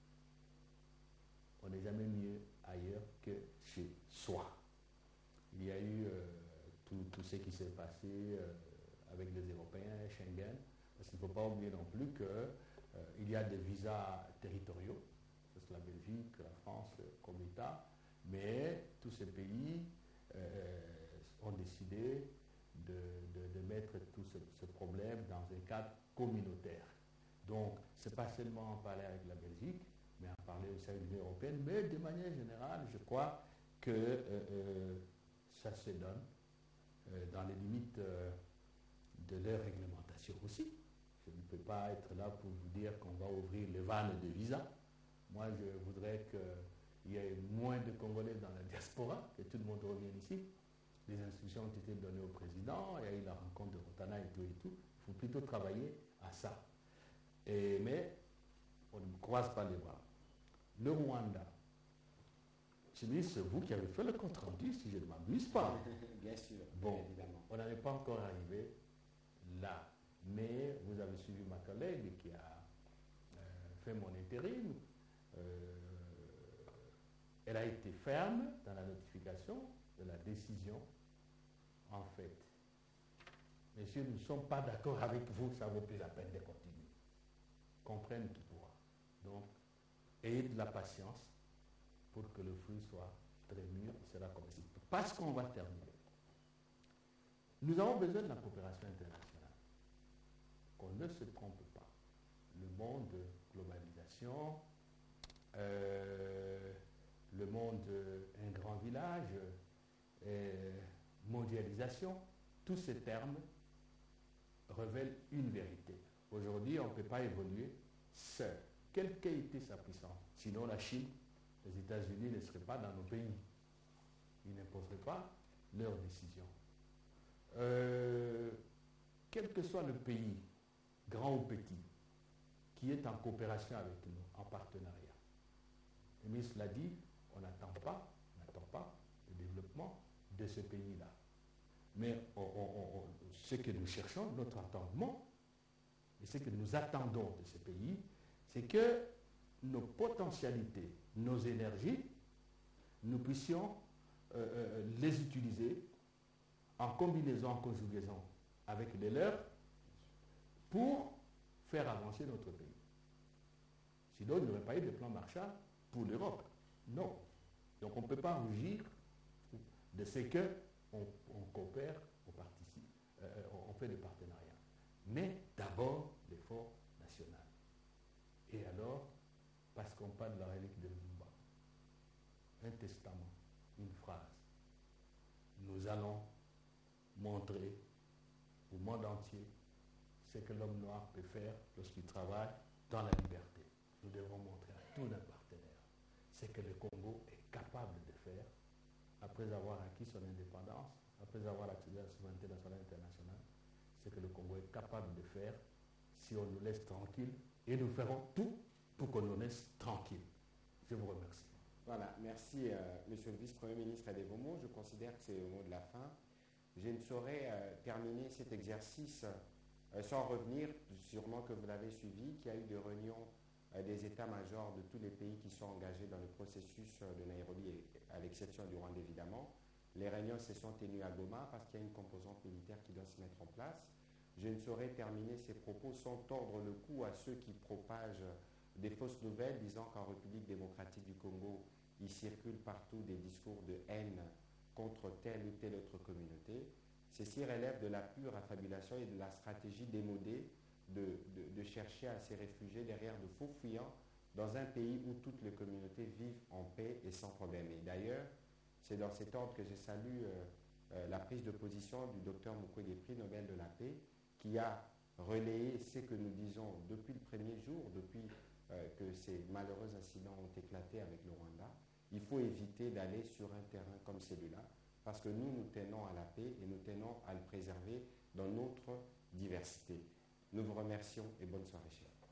On n'est jamais mieux ailleurs que chez soi. Il y a eu tout ce qui s'est passé avec les Européens, Schengen, parce qu'il ne faut pas oublier non plus qu'il y a des visas territoriaux, c'est la Belgique, la France comme État, mais tous ces pays ont décidé de mettre tout ce problème dans un cadre communautaire. Donc, ce n'est pas seulement en parler avec la Belgique, mais en parler aussi avec l'Union européenne, mais de manière générale, je crois que ça se donne dans les limites de leur réglementation aussi. Je ne peux pas être là pour vous dire qu'on va ouvrir les vannes de visa. Moi, je voudrais qu'il y ait moins de Congolais dans la diaspora, que tout le monde revienne ici. Les instructions ont été données au président, il y a eu la rencontre de Rotana et tout et tout. Il faut plutôt travailler à ça. Mais on ne croise pas les bras. Le Rwanda, c'est vous qui avez fait le compte rendu, si je ne m'abuse pas. Bien sûr, bon, évidemment. On n'en est pas encore arrivé là. Mais vous avez suivi ma collègue qui a fait mon intérim. Elle a été ferme dans la notification de la décision. En fait, messieurs, nous ne sommes pas d'accord avec vous, ça vaut plus la peine de continuer. Comprennent tout droit. Donc, ayez de la patience pour que le fruit soit très mûr, il sera comestible. Parce qu'on va terminer. Nous avons besoin de la coopération internationale. Qu'on ne se trompe pas. Le monde de globalisation, le monde un grand village, mondialisation, tous ces termes révèlent une vérité. Aujourd'hui, on ne peut pas évoluer seul. Quelle qu'ait été sa puissance? Sinon, la Chine, les États-Unis ne seraient pas dans nos pays. Ils n'imposeraient pas leurs décisions. Quel que soit le pays, grand ou petit, qui est en coopération avec nous, en partenariat. Le ministre l'a dit, on n'attend pas le développement de ce pays-là. Mais ce que nous cherchons, notre attendement, et ce que nous attendons de ce pays, c'est que nos potentialités, nos énergies, nous puissions les utiliser en combinaison, en conjugaison avec les leurs pour faire avancer notre pays. Sinon, il n'y aurait pas eu de plan Marshall pour l'Europe. Non. Donc on ne peut pas rougir de ce qu'on coopère, on participe, on fait des partenariats. Mais d'abord, l'effort national. Et alors, parce qu'on parle de la relique de Lumumba, un testament, une phrase, nous allons montrer au monde entier ce que l'homme noir peut faire lorsqu'il travaille dans la liberté. Nous devons montrer à tous nos partenaires ce que le Congo est capable de faire après avoir acquis son indépendance, après avoir accédé à la souveraineté nationale et internationale, ce que le Congo est capable de faire si on nous laisse tranquilles, et nous ferons tout pour qu'on nous laisse tranquilles. Je vous remercie. Voilà, merci Monsieur le Vice-Premier ministre et vos mots. Je considère que c'est le mot de la fin. Je ne saurais terminer cet exercice sans revenir, sûrement que vous l'avez suivi, qu'il y a eu des réunions des états-majors de tous les pays qui sont engagés dans le processus de Nairobi, à l'exception du Rwanda évidemment. Les réunions se sont tenues à Goma parce qu'il y a une composante militaire qui doit se mettre en place. Je ne saurais terminer ces propos sans tordre le cou à ceux qui propagent des fausses nouvelles disant qu'en République démocratique du Congo, il circule partout des discours de haine contre telle ou telle autre communauté. Ceci relève de la pure affabulation et de la stratégie démodée de chercher à se réfugier derrière de faux fuyants dans un pays où toutes les communautés vivent en paix et sans problème. Et d'ailleurs, c'est dans cet ordre que je salue la prise de position du docteur Mukwege, prix Nobel de la paix, qui a relayé ce que nous disons depuis le premier jour, depuis que ces malheureux incidents ont éclaté avec le Rwanda. Il faut éviter d'aller sur un terrain comme celui-là, parce que nous tenons à la paix et nous tenons à le préserver dans notre diversité. Nous vous remercions et bonne soirée, chers.